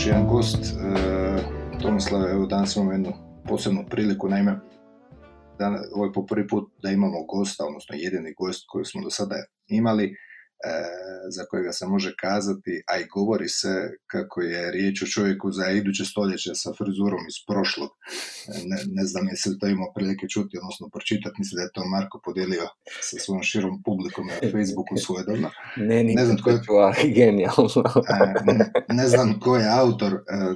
još jedan gost, Tomislav, evo danas imamo jednu posebnu priliku, naime, ovo je po prvi put da imamo gosta, odnosno jedini gost koji smo do sada imali, za kojega se može kazati, a i govori se kako je riječ o čovjeku za iduće stoljeće sa frizurom iz prošlog. Ne znam jesi li to imao prilike čuti, odnosno pročitati, mislim da je to Marko podijelio sa svojom širom publikom na Facebooku svojedobno. Ne znam tko je genijalno. Ne znam ko je autor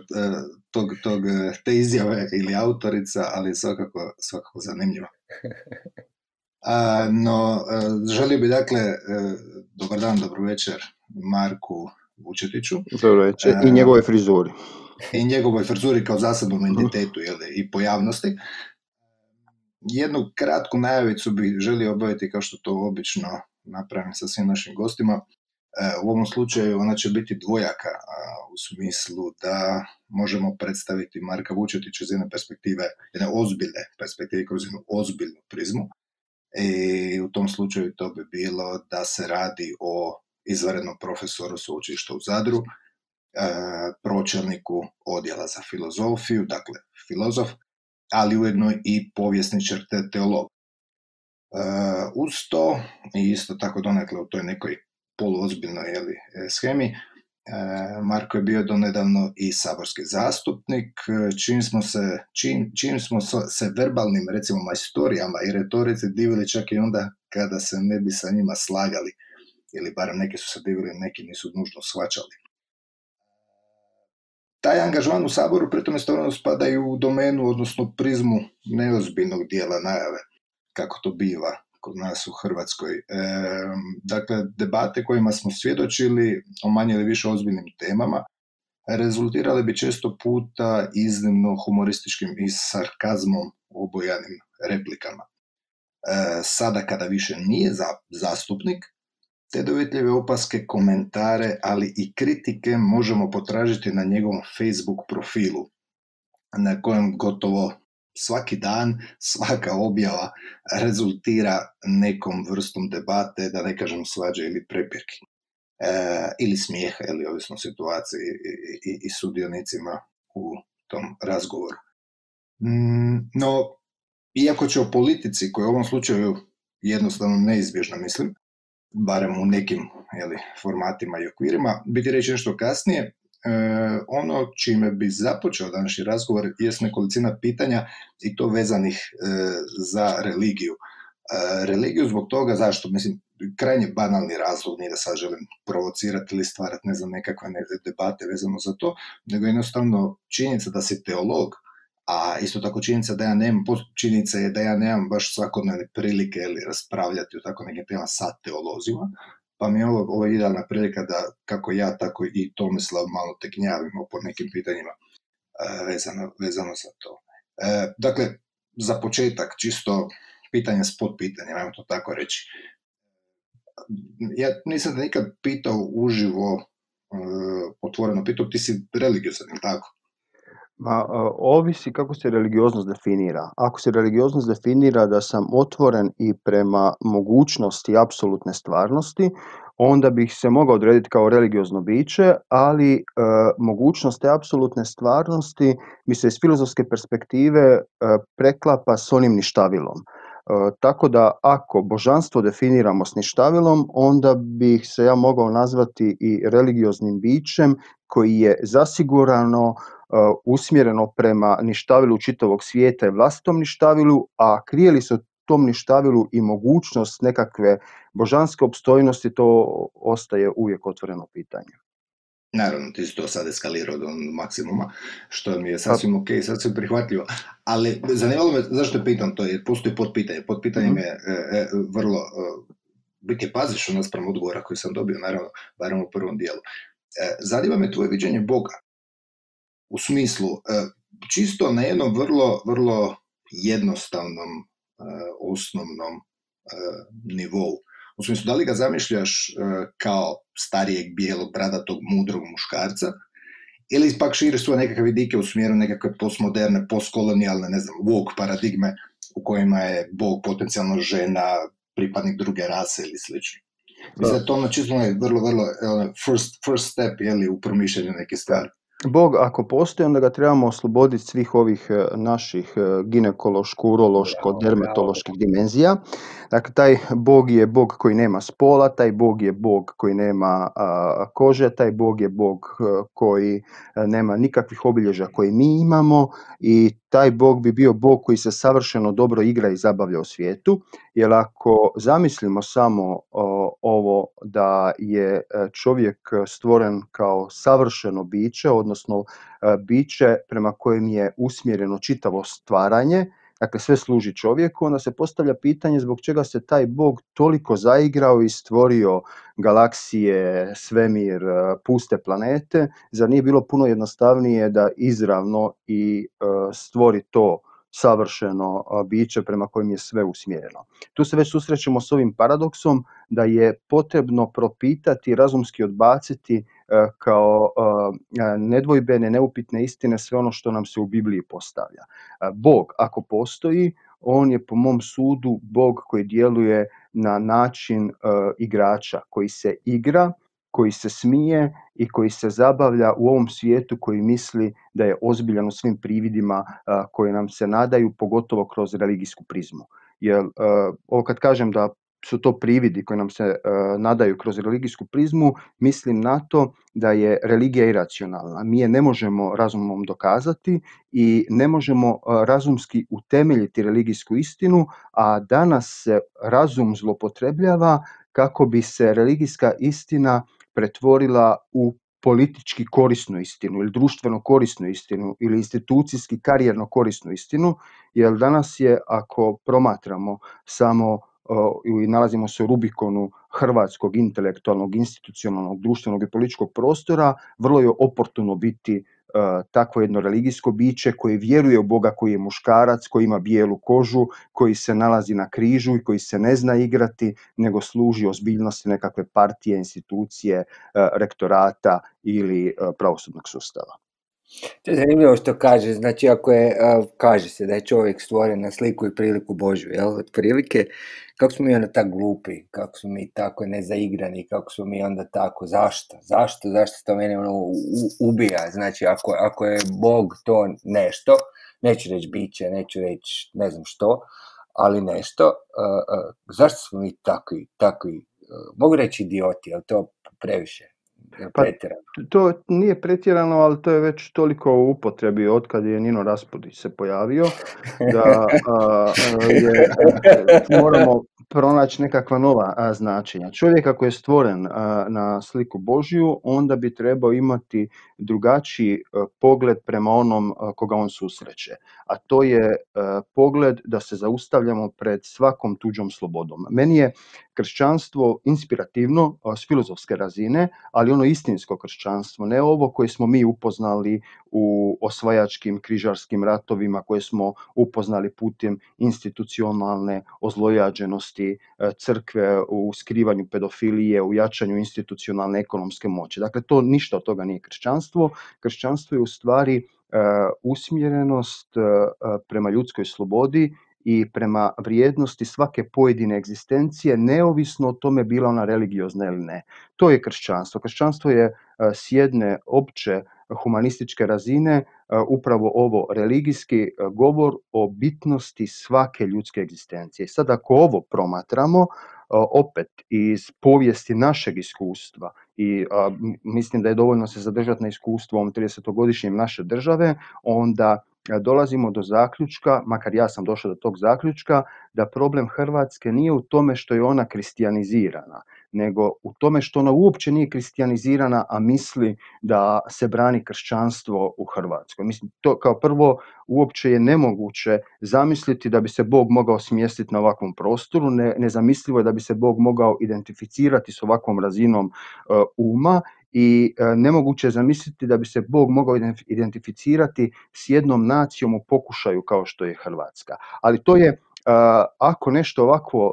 te izjave ili autorica, ali svakako zanimljivo. No, želio bi dakle, dobar dan, dobro večer Marku Vučetiću. Dobro večer, i njegovoj frizuri. I njegovoj frizuri kao zasebnom entitetu i pojavnosti. Jednu kratku najavicu bih želio obaviti kao što to obično napravim sa svim našim gostima. U ovom slučaju ona će biti dvojaka u smislu da možemo predstaviti Marka Vučetića iz jedne perspektive, jedne ozbiljne perspektive, kroz jednu ozbiljnu prizmu. I u tom slučaju to bi bilo da se radi o izvanrednom profesoru sveučilišta u Zadru, pročelniku odjela za filozofiju, dakle filozof, ali ujedno i povjesničar te teolog. Uz to, i isto tako donekle u toj nekoj poluozbiljnoj shemi, Marko je bio donedavno i saborski zastupnik, čim smo se verbalnim, recimo, majstorijama i retorici divili čak i onda kada se ne bi sa njima slagali, ili barem neki su se divili, neki nisu nužno shvaćali. Taj angažman u Saboru pritom istovremeno spada i u domenu, odnosno prizmu neozbiljnog dijela najave, kako to biva kod nas u Hrvatskoj. Dakle, debate kojima smo svjedočili o manje ili više ozbiljnim temama rezultirale bi često puta iznimno humorističkim i sarkazmom obojanim replikama. Sada kada više nije zastupnik, te dovjetljive opaske, komentare, ali i kritike možemo potražiti na njegovom Facebook profilu, na kojem gotovo svaki dan, svaka objava rezultira nekom vrstom debate, da ne kažem svađe ili prepirki. Ili smijeha, ili ovisno situaciji i sudionicima u tom razgovoru. No, iako će o politici, koja je u ovom slučaju jednostavno neizbježna, mislim, barem u nekim formatima i okvirima, biti reći nešto kasnije, ono čime bi započeo današnji razgovor jest nekolicina pitanja i to vezanih za religiju. Religiju zbog toga, zašto? Mislim, krajnje banalni razlog, nije da sad želim provocirati ili stvarati nekakve debate vezano za to, nego jednostavno činjenica da si teolog, a isto tako činjenica je da ja nemam baš svakodnevne prilike raspravljati o tako nekim temama sa teolozima, pa mi je ovo idealna prilika da kako ja, tako i Tomislav malo te gnjavimo po nekim pitanjima vezano za to. Dakle, za početak, čisto pitanje s podpitanjem, ajmo to tako reći. Ja nisam da nikad pitao uživo, otvoreno pitao, ti si religiozan, ili tako? Ovisi kako se religioznost definira. Ako se religioznost definira da sam otvoren i prema mogućnosti apsolutne stvarnosti, onda bih se mogao odrediti kao religiozno biće, ali mogućnost te apsolutne stvarnosti mi se iz filozofske perspektive preklapa s onim ništavilom. Tako da ako božanstvo definiramo s ništavilom, onda bih se ja mogao nazvati i religioznim bićem koji je zasigurno usmjereno prema ništavilu čitavog svijeta i vlastitom ništavilu, a krije li se u tom ništavilu i mogućnost nekakve božanske opstojnosti, to ostaje uvijek otvoreno pitanje. Naravno, ti si to sad eskalirao do maksimuma, što mi je sasvim ok, sasvim prihvatljivo. Ali zanimalo me, zašto pitam to, jer postoji podpitanje. Podpitanje me vrlo, biti paziš naspram odgovora koji sam dobio, naravno, barem u prvom dijelu. Zanima me tvoje viđenje Boga. U smislu, čisto na jednom vrlo jednostavnom, osnovnom nivou. U smislu, da li ga zamišljaš kao starijeg, bijelog, bradatog, mudrog muškarca, ili pak širiš svoje nekakve vidike u smjeru nekakve postmoderne, postkolonijalne, ne znam, woke paradigme u kojima je Bog potencijalno žena, pripadnik druge rase ili slično. Mislim da to čisto vrlo first step u promišljanju neke stvari. Bog ako postoji, onda ga trebamo osloboditi svih ovih naših ginekološko, urološko, Bravo, bravo. dermatoloških dimenzija. Dakle, taj Bog je Bog koji nema spola, taj Bog je Bog koji nema kože, taj Bog je Bog koji nema nikakvih obilježja koje mi imamo i taj Bog bi bio Bog koji se savršeno dobro igra i zabavlja u svijetu. Jer ako zamislimo samo ovo da je čovjek stvoren kao savršeno biće, odnosno biće prema kojem je usmjereno čitavo stvaranje, dakle sve služi čovjeku, onda se postavlja pitanje zbog čega se taj Bog toliko zaigrao i stvorio galaksije, svemir, puste planete. Zar nije bilo puno jednostavnije da izravno i stvori to savršeno biće prema kojem je sve usmjereno? Tu se već susrećemo s ovim paradoksom da je potrebno propitati, razumski odbaciti kao nedvojbene, neupitne istine sve ono što nam se u Bibliji postavlja. Bog, ako postoji, on je po mom sudu Bog koji djeluje na način igrača, koji se igra, koji se smije i koji se zabavlja u ovom svijetu koji misli da je ozbiljan u svim prividima koji nam se nadaju, pogotovo kroz religijsku prizmu. Jer ovo kad kažem da su to prividi koji nam se nadaju kroz religijsku prizmu, mislim na to da je religija iracionalna. Mi je ne možemo razumom dokazati i ne možemo razumski utemeljiti religijsku istinu, a danas se razum zlopotrebljava kako bi se religijska istina pretvorila u politički korisnu istinu ili društveno korisnu istinu ili institucijski karijerno korisnu istinu, jer danas je, ako promatramo samo i nalazimo se u Rubikonu hrvatskog intelektualnog, institucionalnog, društvenog i političkog prostora, vrlo je oportuno biti takvo jedno religijsko biće koje vjeruje u Boga koji je muškarac, koji ima bijelu kožu, koji se nalazi na križu i koji se ne zna igrati, nego služi ozbiljnosti nekakve partije, institucije, rektorata ili pravosudnog sustava. To je zanimljivo što kaže, znači ako je, kaže se da je čovjek stvoren na sliku i priliku Božju, jel, otprilike, kako smo mi onda tako glupi, kako smo mi tako nezaigrani, kako smo mi onda tako, zašto to mene ubija, znači ako je Bog to nešto, neću reći biće, neću reći ne znam što, ali nešto, zašto smo mi takvi, mogu reći idioti, ali to previše? Pa to nije pretjerano, ali to je već toliko u upotrebi otkad je Nino Raspudić se pojavio, da moramo pronaći nekakva nova značenja. Čovjek ako je stvoren na sliku Božju, onda bi trebao imati drugačiji pogled prema onom koga on susreće. A to je pogled da se zaustavljamo pred svakom tuđom slobodom. Meni je kršćanstvo inspirativno s filozofske razine, ali ono istinsko kršćanstvo, ne ovo koje smo mi upoznali u osvajačkim križarskim ratovima, koje smo upoznali putem institucionalne ozlojađenosti crkve u skrivanju pedofilije, u jačanju institucionalne ekonomske moći. Dakle, to ništa od toga nije kršćanstvo. Kršćanstvo je u stvari usmjerenost prema ljudskoj slobodi i prema vrijednosti svake pojedine egzistencije, neovisno o tome bila ona religiozna ili ne. To je kršćanstvo. Kršćanstvo je s jedne opće humanističke razine upravo ovo religijski govor o bitnosti svake ljudske egzistencije. Sad ako ovo promatramo opet iz povijesti našeg iskustva i mislim da je dovoljno se zadržati na iskustvu ovom 30-godišnjem naše države, onda dolazimo do zaključka, makar ja sam došao do tog zaključka, da problem Hrvatske nije u tome što je ona kristijanizirana, nego u tome što ona uopće nije kristijanizirana, a misli da se brani kršćanstvo u Hrvatskoj. Mislim, to kao prvo uopće je nemoguće zamisliti da bi se Bog mogao smjestiti na ovakvom prostoru, nezamislivo je da bi se Bog mogao identificirati s ovakvom razinom uma i nemoguće je zamisliti da bi se Bog mogao identificirati s jednom nacijom u pokušaju kao što je Hrvatska. Ali to je, ako nešto ovako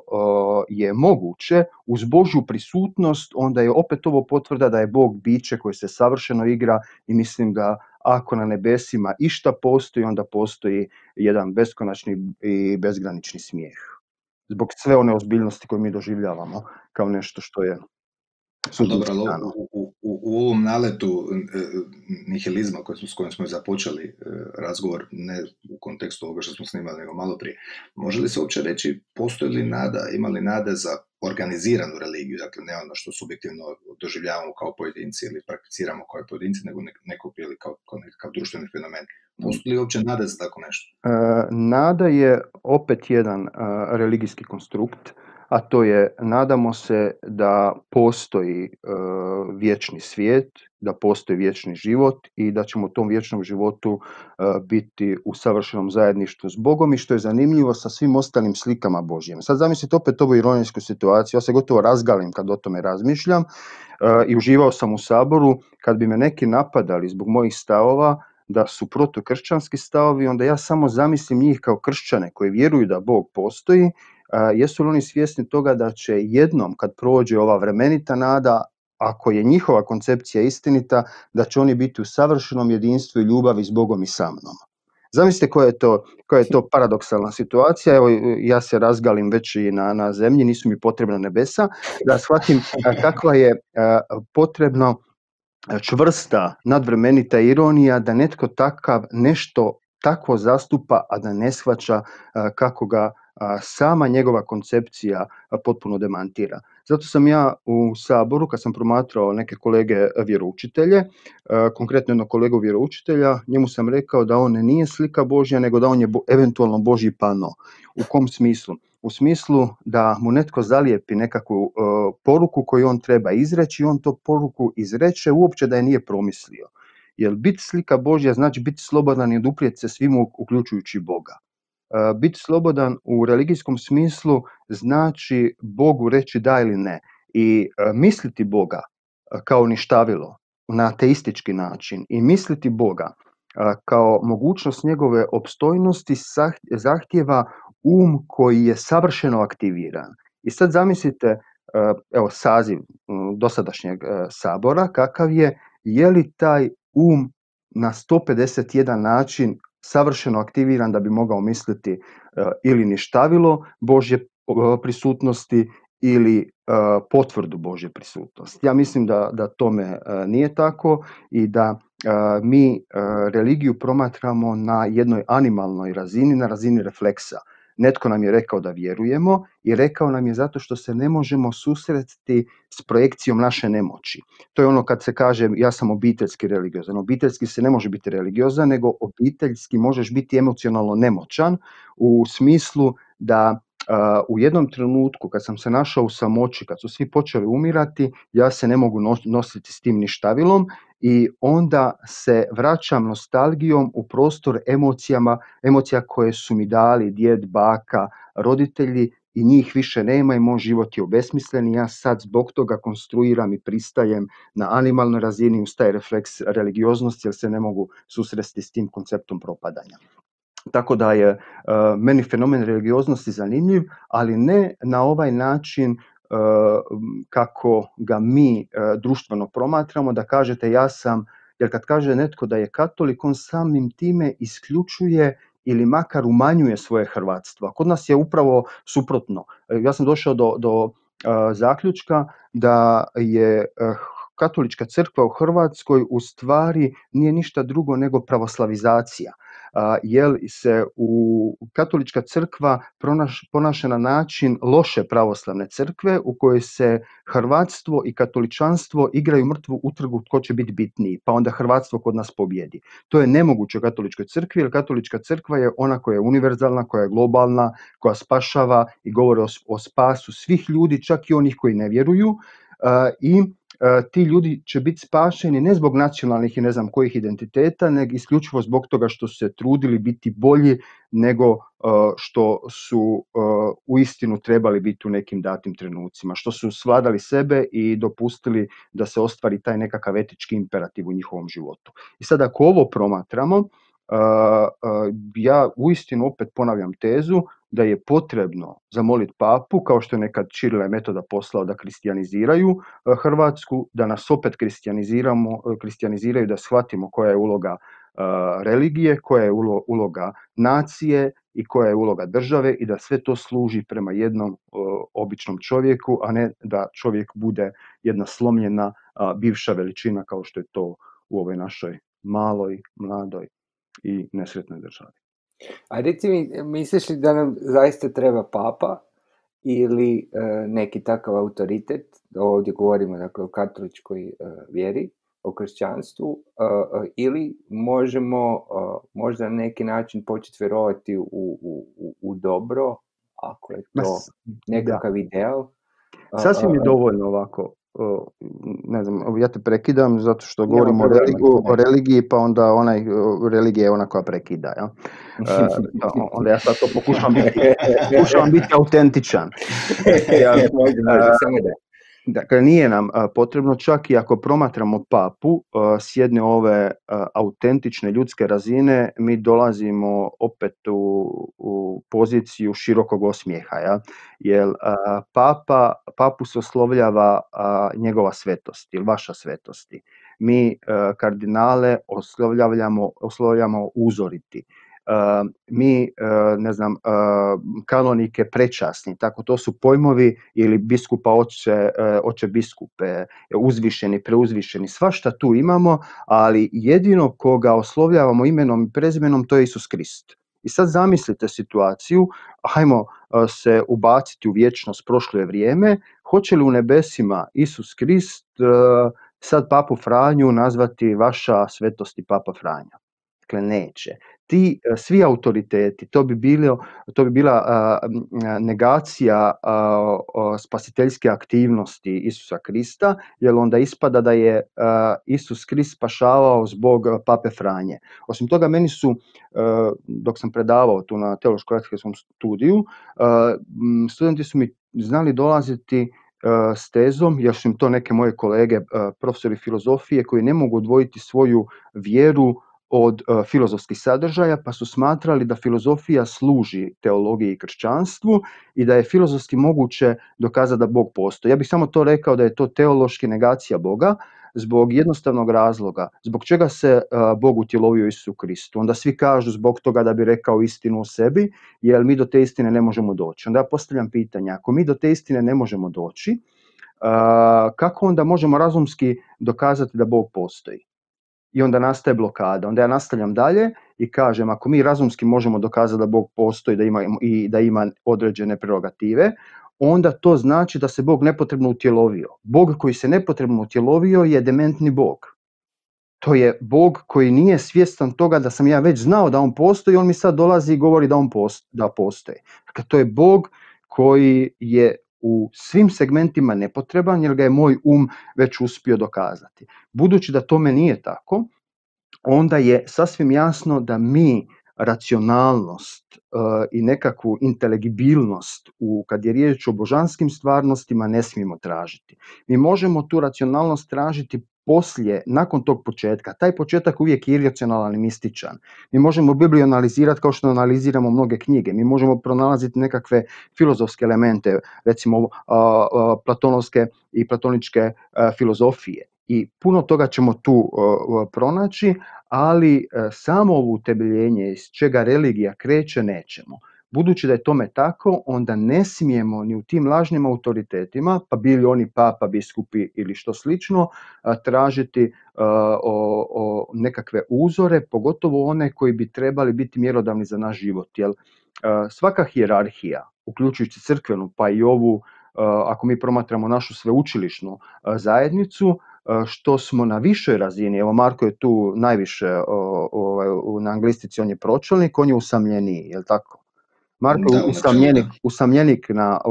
je moguće, uz Božju prisutnost, onda je opet ovo potvrda da je Bog biće koje se savršeno igra i mislim da ako na nebesima išta postoji, onda postoji jedan beskonačni i bezgranični smijeh. Zbog sve one ozbiljnosti koje mi doživljavamo kao nešto što je dobro, u ovom naletu nihilizma s kojim smo započeli razgovor, ne u kontekstu ovoga što smo snimali, nego malo prije, može li se uopće reći, postoji li nada, ima li nade za organiziranu religiju, dakle ne ono što subjektivno doživljavamo kao pojedinci ili prakticiramo kao pojedinci, nego kao nekakav društveni fenomen. Postoji li uopće nada za tako nešto? Nada je opet jedan religijski konstrukt, a to je, nadamo se da postoji vječni svijet, da postoji vječni život i da ćemo u tom vječnom životu biti u savršenom zajedništvu s Bogom, i što je zanimljivo sa svim ostalim slikama Božjim. Sad zamislite opet ovu ironijsku situaciju, ja se gotovo razgalim kad o tome razmišljam, i uživao sam u Saboru kad bi me neki napadali zbog mojih stavova da su protukršćanski stavovi, onda ja samo zamislim njih kao kršćane koji vjeruju da Bog postoji. Jesu li oni svjesni toga da će jednom kad prođe ova vremenita nada, ako je njihova koncepcija istinita, da će oni biti u savršenom jedinstvu i ljubavi s Bogom i sa mnom? Zamislite koja je to paradoksalna situacija. Evo, ja se razgalim već i na zemlji, nisu mi potrebna nebesa, da shvatim kakva je potrebno čvrsta, nadvremenita ironija da netko nešto takvo zastupa, a da ne shvaća kako ga sama njegova koncepcija potpuno demantira. Zato sam ja u Saboru, kad sam promatrao neke kolege vjeroučitelje, konkretno jednog kolegu vjeroučitelja, njemu sam rekao da on nije slika Božja, nego da on je eventualno Božji pano. U kom smislu? U smislu da mu netko zalijepi nekakvu poruku koju on treba izreći i on to poruku izreče uopće da je nije promislio. Jer biti slika Božja znači biti slobodan i oduprijeti se svima uključujući Boga. Biti slobodan u religijskom smislu znači Bogu reći da ili ne. I misliti Boga kao ništavilo na ateistički način i misliti Boga kao mogućnost njegove opstojnosti zahtijeva koji je savršeno aktiviran. I sad zamislite, evo, saziv dosadašnjeg Sabora, kakav je li taj na 151 način savršeno aktiviran da bi mogao misliti ili ništavilo Božje prisutnosti ili potvrdu Božje prisutnosti. Ja mislim da tome nije tako i da mi religiju promatramo na jednoj animalnoj razini, na razini refleksa. Netko nam je rekao da vjerujemo i rekao nam je zato što se ne možemo susretiti s projekcijom naše nemoći. To je ono kad se kaže ja sam obiteljski religiozan. Obiteljski se ne može biti religiozan, nego obiteljski možeš biti emocionalno nemoćan u smislu da u jednom trenutku kad sam se našao u samoći, kad su svi počeli umirati, ja se ne mogu nositi s tim ništavilom i onda se vraćam nostalgijom u prostor emocija koje su mi dali djed, baka, roditelji i njih više nema i moj život je obesmislen i ja sad zbog toga konstruiram i pristajem na animalnoj razini uz taj refleks religioznosti jer se ne mogu susresti s tim konceptom propadanja. Tako da je meni fenomen religioznosti zanimljiv, ali ne na ovaj način kako ga mi društveno promatramo, da kažete ja sam, jer kad kaže netko da je katolik, on samim time isključuje ili makar umanjuje svoje hrvatstvo. Kod nas je upravo suprotno. Ja sam došao do zaključka da je katolička crkva u Hrvatskoj u stvari nije ništa drugo nego pravoslavizacija. Jer se katolička crkva ponaša na način loše pravoslavne crkve u kojoj se hrvatstvo i katoličanstvo igraju mrtvu utrgu tko će biti bitniji, pa onda hrvatstvo kod nas pobjedi. To je nemoguće u katoličkoj crkvi jer katolička crkva je ona koja je univerzalna, koja je globalna, koja spašava i govori o spasu svih ljudi, čak i onih koji ne vjeruju i ti ljudi će biti spašeni ne zbog nacionalnih i ne znam kojih identiteta, nego isključivo zbog toga što su se trudili biti bolji nego što su uistinu trebali biti u nekim datim trenucima, što su svladali sebe i dopustili da se ostvari taj nekakav etički imperativ u njihovom životu. I sad ako ovo promatramo, ja uistinu opet ponavljam tezu da je potrebno zamoliti papu, kao što je nekad Ćirila i Metoda poslao da kristijaniziraju Hrvatsku, da nas opet kristijaniziraju, da shvatimo koja je uloga religije, koja je uloga nacije i koja je uloga države i da sve to služi prema jednom običnom čovjeku, a ne da čovjek bude jedna slomljena bivša veličina kao što je to u ovoj našoj maloj, mladoj i nesretnoj državi. A reci mi, misliš li da nam zaista treba papa ili neki takav autoritet? Ovdje govorimo dakle o katoličkoj vjeri, o kršćanstvu, ili možemo možda na neki način početi vjerovati u dobro, ako je to nekakav ideal? Sasvim je dovoljno ovako, ne znam, ja te prekidam zato što govorimo o religiji, pa onda religija je ona koja prekida. Ja? Onda ja sad to pokušavam biti autentičan. Može, samo da. Dakle, nije nam potrebno, čak i ako promatramo papu s jedne ove autentične ljudske razine, mi dolazimo opet u poziciju širokog osmijeha, ja? Jer papu se oslovljava njegova svetost ili vaša svetosti. Mi kardinale oslovljamo uzoriti. Mi, ne znam, kanonike prečasni, tako to su pojmovi, ili biskupa oče biskupe, uzvišeni, preuzvišeni, svašta tu imamo, ali jedino koga oslovljavamo imenom i prezimenom to je Isus Krist. I sad zamislite situaciju, hajmo se ubaciti u vječnost, prošlo je vrijeme, hoće li u nebesima Isus Krist sad papu Franju nazvati vaša svetosti papa Franja? Dakle, neće. Ti svi autoriteti, to bi bila negacija spasiteljske aktivnosti Isusa Krista, jer onda ispada da je Isus Krist spašavao zbog pape Franje. Osim toga, meni su, dok sam predavao tu na teološko-arhivskom studiju, studenti su mi znali dolaziti s tezom, jer su im to neke moje kolege, profesori filozofije, koji ne mogu odvojiti svoju vjeru od filozofskih sadržaja, pa su smatrali da filozofija služi teologiji i kršćanstvu i da je filozofski moguće dokazati da Bog postoji. Ja bih samo to rekao da je to teološki negacija Boga, zbog jednostavnog razloga. Zbog čega se Bog utjelovio Isusu Kristu? Onda svi kažu zbog toga da bi rekao istinu o sebi, jer mi do te istine ne možemo doći. Onda ja postavljam pitanje, ako mi do te istine ne možemo doći, kako onda možemo razumski dokazati da Bog postoji? I onda nastaje blokada. Onda ja nastavljam dalje i kažem, ako mi razumski možemo dokazati da Bog postoji da ima određene prerogative, onda to znači da se Bog nepotrebno utjelovio. Bog koji se nepotrebno utjelovio je dementni Bog. To je Bog koji nije svjestan toga da sam ja već znao da on postoji, on mi sad dolazi i govori da postoji. Dakle, to je Bog koji je u svim segmentima nepotreban, jer ga je moj već uspio dokazati. Budući da tome nije tako, onda je sasvim jasno da mi racionalnost i nekakvu inteligibilnost kad je riječ o božanskim stvarnostima ne smijemo tražiti. Mi možemo tu racionalnost tražiti nakon tog početka. Taj početak uvijek je iracionalan i mističan. Mi možemo Bibliju analizirati kao što analiziramo mnoge knjige. Mi možemo pronalaziti nekakve filozofske elemente, recimo platonovske i platoničke filozofije. I puno toga ćemo tu pronaći, ali samo ovo utemeljenje iz čega religija kreće nećemo. Budući da je tome tako, onda ne smijemo ni u tim lažnim autoritetima, pa bili oni papa, biskupi ili što slično, tražiti nekakve uzore, pogotovo one koji bi trebali biti mjerodavni za naš život. Jer svaka hijerarhija, uključujući crkvenu, pa i ovu, ako mi promatramo našu sveučilišnu zajednicu, što smo na višoj razini, evo Marko je tu najviše na anglistici, on je pročelnik, on je usamljeniji, je li tako? Marko je usamljenik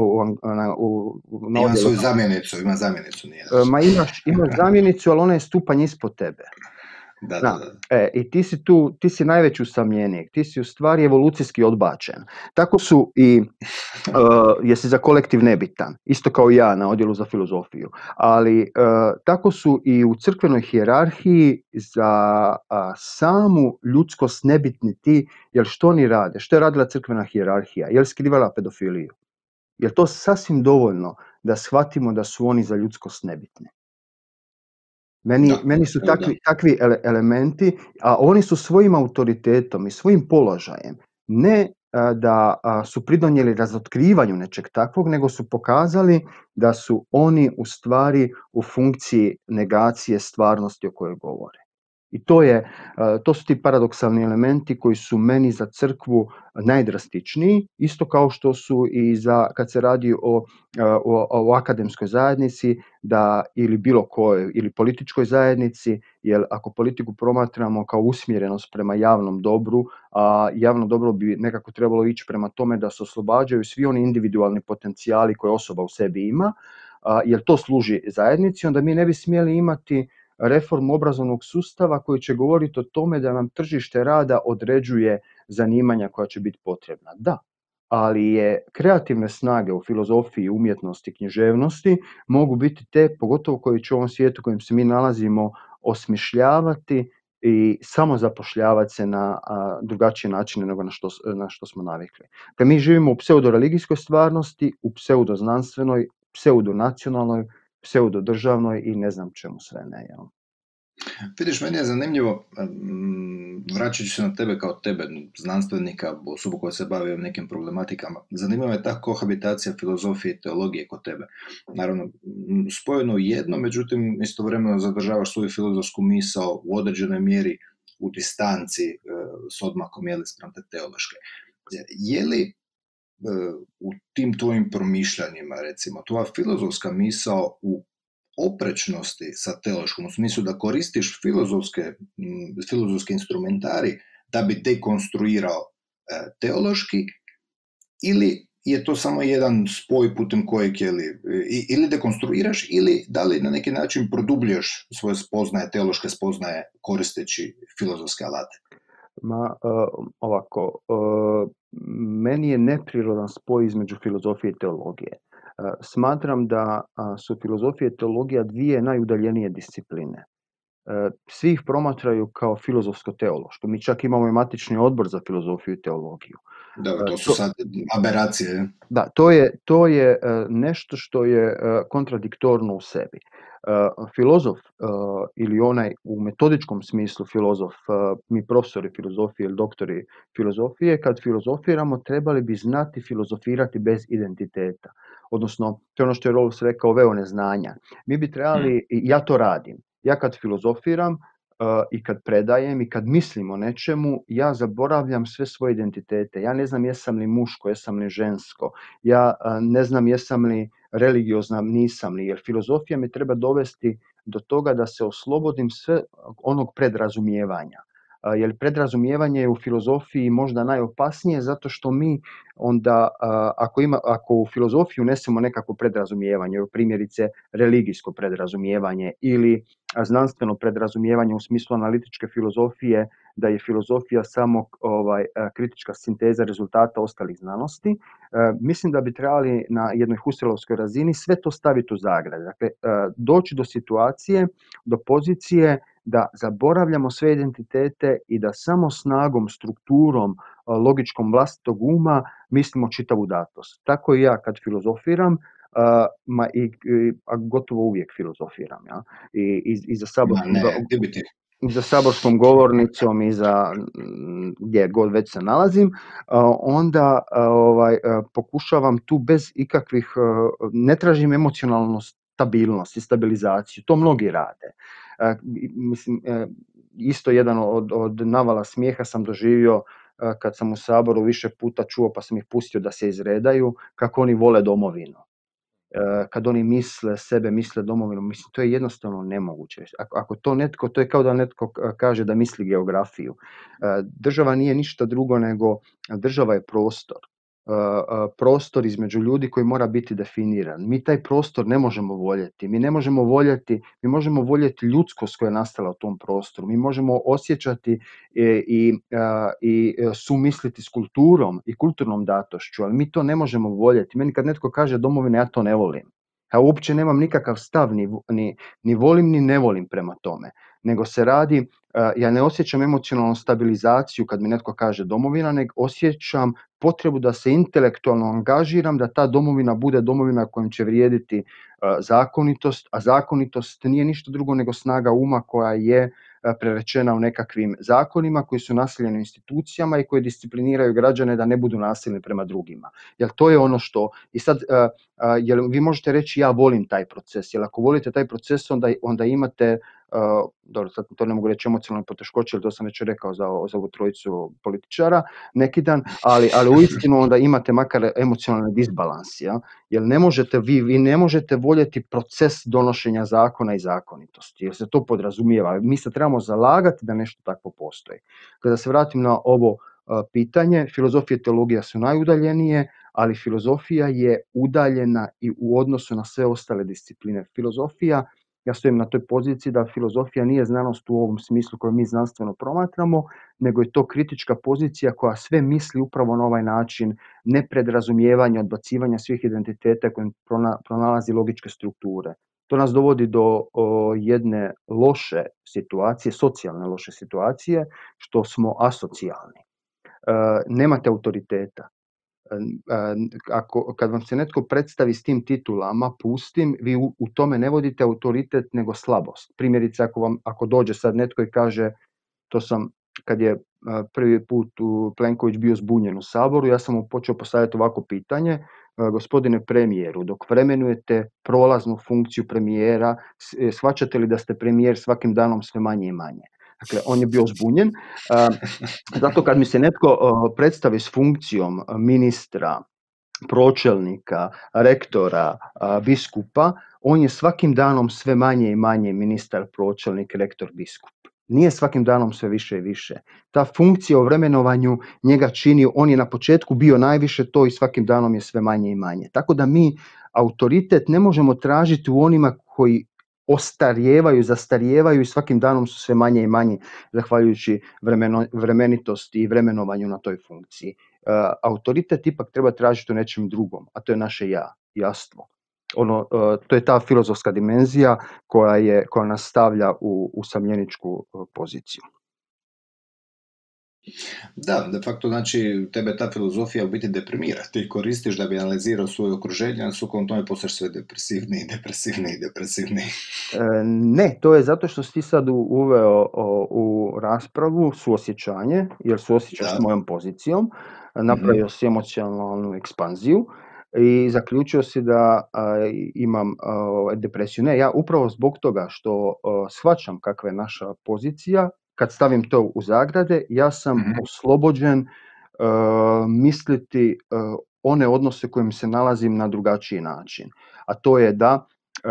ima svoju zamjenicu, ima zamjenicu. Imaš zamjenicu, ali ona je stupanj ispod tebe. Da. I ti si najveći usamljenik, ti si u stvari evolucijski odbačen. Tako su i, jesi za kolektiv nebitan, isto kao i ja na odjelu za filozofiju, ali tako su i u crkvenoj hijerarhiji za samu ljudskost nebitni ti, jer što oni rade? Što je radila crkvena hijerarhija? Je li skrivala pedofiliju? Je li to sasvim dovoljno da shvatimo da su oni za ljudskost nebitni? Meni su takvi elementi, a oni su svojim autoritetom i svojim položajem ne da su pridonijeli razotkrivanju nečeg takvog, nego su pokazali da su oni u stvari u funkciji negacije stvarnosti o kojoj govore. I to su ti paradoksalni elementi koji su meni za crkvu najdrastičniji, isto kao što su i kad se radi o akademskoj zajednici ili bilo kojoj, ili političkoj zajednici, jer ako politiku promatramo kao usmjerenost prema javnom dobru, a javno dobro bi nekako trebalo ići prema tome da se oslobađaju svi oni individualni potencijali koje osoba u sebi ima, jer to služi zajednici, onda mi ne bi smjeli imati reformu obrazovnog sustava koji će govoriti o tome da nam tržište rada određuje zanimanja koja će biti potrebna. Da, ali je kreativne snage u filozofiji, umjetnosti, književnosti mogu biti te, pogotovo koji će u ovom svijetu u kojem se mi nalazimo, osmišljavati i samo zapošljavati se na drugačije načine nego na što smo navikli. Kad mi živimo u pseudoreligijskoj stvarnosti, u pseudoznanstvenoj, pseudonacionalnoj, pseudodržavnoj i ne znam čemu sve ne. Jel? Vidiš, meni je zanimljivo, vraćajući se na tebe kao tebe, znanstvenika, osobu koja se bavi nekim problematikama, zanima me ta kohabitacija filozofije i teologije kod tebe. Naravno, spojeno u jedno, međutim, istovremeno zadržavaš svoju filozofsku misao u određenoj mjeri u distanci s odmakom spram te teološke. Je li u tim tvojim promišljanjima, recimo, tvoja filozofska misao u oprečnosti sa teološkom, u smislu da koristiš filozofski instrumentari da bi dekonstruirao teološki, ili je to samo jedan spoj putem kojeg ili dekonstruiraš, ili da li na neki način produbljaš svoje spoznaje, teološke spoznaje koristeći filozofske alate? Ovako, meni je neprirodan spoj između filozofije i teologije. Smatram da su filozofija i teologija dvije najudaljenije discipline. Svi ih promatraju kao filozofsko-teološko. Mi čak imamo i matični odbor za filozofiju i teologiju. Da, to su sad aberacije. Da, to je nešto što je kontradiktorno u sebi. Filozof ili onaj u metodičkom smislu filozof, mi profesori filozofije ili doktori filozofije, kad filozofiramo trebali bi znati filozofirati bez identiteta. Odnosno, to je ono što je Rawls rekao, veo neznanja. Mi bi trebali, ja to radim, ja kad filozofiram i kad predajem i kad mislim o nečemu, ja zaboravljam sve svoje identitete. Ja ne znam jesam li muško, jesam li žensko, ja ne znam jesam li religiozna, nisam li, jer filozofija me treba dovesti do toga da se oslobodim sve onog predrazumijevanja. Jer predrazumijevanje je u filozofiji možda najopasnije zato što mi onda, ako u filozofiju unesemo nekako predrazumijevanje, primjerice religijsko predrazumijevanje ili znanstveno predrazumijevanje u smislu analitičke filozofije, da je filozofija samo kritička sinteza rezultata ostalih znanosti, mislim da bi trebali na jednoj Husserlovskoj razini sve to staviti u zagrade. Dakle, doći do situacije, do pozicije da zaboravljamo sve identitete i da samo snagom, strukturom, logičkom vlastitog uma mislimo čitavu datost. Tako i ja kad filozofiram, a gotovo uvijek filozofiram. Ja? I za saborskom govornicom i za gdje god već se nalazim, onda pokušavam tu bez ikakvih, ne tražim emocionalnu stabilnost i stabilizaciju. To mnogi rade. Mislim, isto jedan od navala smijeha sam doživio kad sam u Saboru više puta čuo, pa sam ih pustio da se izredaju, kako oni vole domovinu. Kad oni misle domovinu, mislim, to je jednostavno nemoguće. Ako to netko, to je kao da netko kaže da misli geografiju. Država nije ništa drugo nego država je prostor. Prostor između ljudi koji mora biti definiran. Mi taj prostor ne možemo voljeti. Mi možemo voljeti ljudskost koja je nastala u tom prostoru. Mi možemo osjećati i sumisliti s kulturom i kulturnom datošću, ali mi to ne možemo voljeti. Meni kad netko kaže domovina, ja to ne volim. Ja uopće nemam nikakav stav, ni volim ni ne volim prema tome. Nego se radi, ja ne osjećam emocionalnu stabilizaciju kad mi netko kaže domovina, nego osjećam potrebu da se intelektualno angažiram, da ta domovina bude domovina kojom će vrijediti zakonitost, a zakonitost nije ništa drugo nego snaga uma koja je prerečena u nekakvim zakonima koji su naseljeni institucijama i koji discipliniraju građane da ne budu nasilni prema drugima. Jer to je ono što, i sad, jel vi možete reći ja volim taj proces, jer ako volite taj proces onda imate, dobro, sad to ne mogu reći emocionalne poteškoće, jer to sam već rekao za ovu trojicu političara neki dan, ali uistinu onda imate makar emocionalni disbalans, ja? Jer ne možete, vi ne možete voljeti proces donošenja zakona i zakonitosti, jer se to podrazumijeva. Mi se trebamo zalagati da nešto takvo postoji. Kada se vratim na ovo pitanje, filozofija i teologija su najudaljenije, ali filozofija je udaljena i u odnosu na sve ostale discipline. Filozofija, ja stojim na toj poziciji da filozofija nije znanost u ovom smislu koju mi znanstveno promatramo, nego je to kritička pozicija koja sve misli upravo na ovaj način, nepredrazumijevanja, odbacivanja svih identiteta kojim pronalazi logičke strukture. To nas dovodi do jedne loše situacije, socijalne loše situacije, što smo asocijalni. Nemate autoriteta. Kad vam se netko predstavi s tim titulama pustim, vi u tome ne vodite autoritet nego slabost. Primjerice, ako dođe sad netko i kaže, to sam, kad je prvi put Plenković bio zbunjen u Saboru, ja sam mu počeo postavljati ovako pitanje: gospodine premijeru, dok vremenujete prolaznu funkciju premijera, shvaćate li da ste premijer svakim danom sve manje i manje? Dakle, on je bio zbunjen. Zato kad mi se netko predstavi s funkcijom ministra, pročelnika, rektora, biskupa, on je svakim danom sve manje i manje ministar, pročelnik, rektor, biskup. Nije svakim danom sve više i više. Ta funkcija o vremenovanju njega čini, on je na početku bio najviše to i svakim danom je sve manje i manje. Tako da mi autoritet ne možemo tražiti u onima koji ostarijevaju, zastarijevaju i svakim danom su sve manje i manje zahvaljujući vremenitosti i vremenovanju na toj funkciji. Autoritet ipak treba tražiti u nečem drugom, a to je naše jastvo. To je ta filozofska dimenzija koja nas stavlja u usamljeničku poziciju. Da, de facto znači tebe ta filozofija u biti deprimira. Ti koristiš da bi analizirao svoje okruženje, a sukladno tome postaješ sve depresivniji. Ne, to je zato što si ti sad uveo u raspravu suosjećanje, jer suosjećaš s mojom pozicijom, napravio si emocionalnu ekspanziju i zaključio si da imam depresiju. Ne, ja upravo zbog toga što shvaćam kakva je naša pozicija, kad stavim to u zagrade, ja sam oslobođen misliti one odnose kojim se nalazim na drugačiji način. A to je da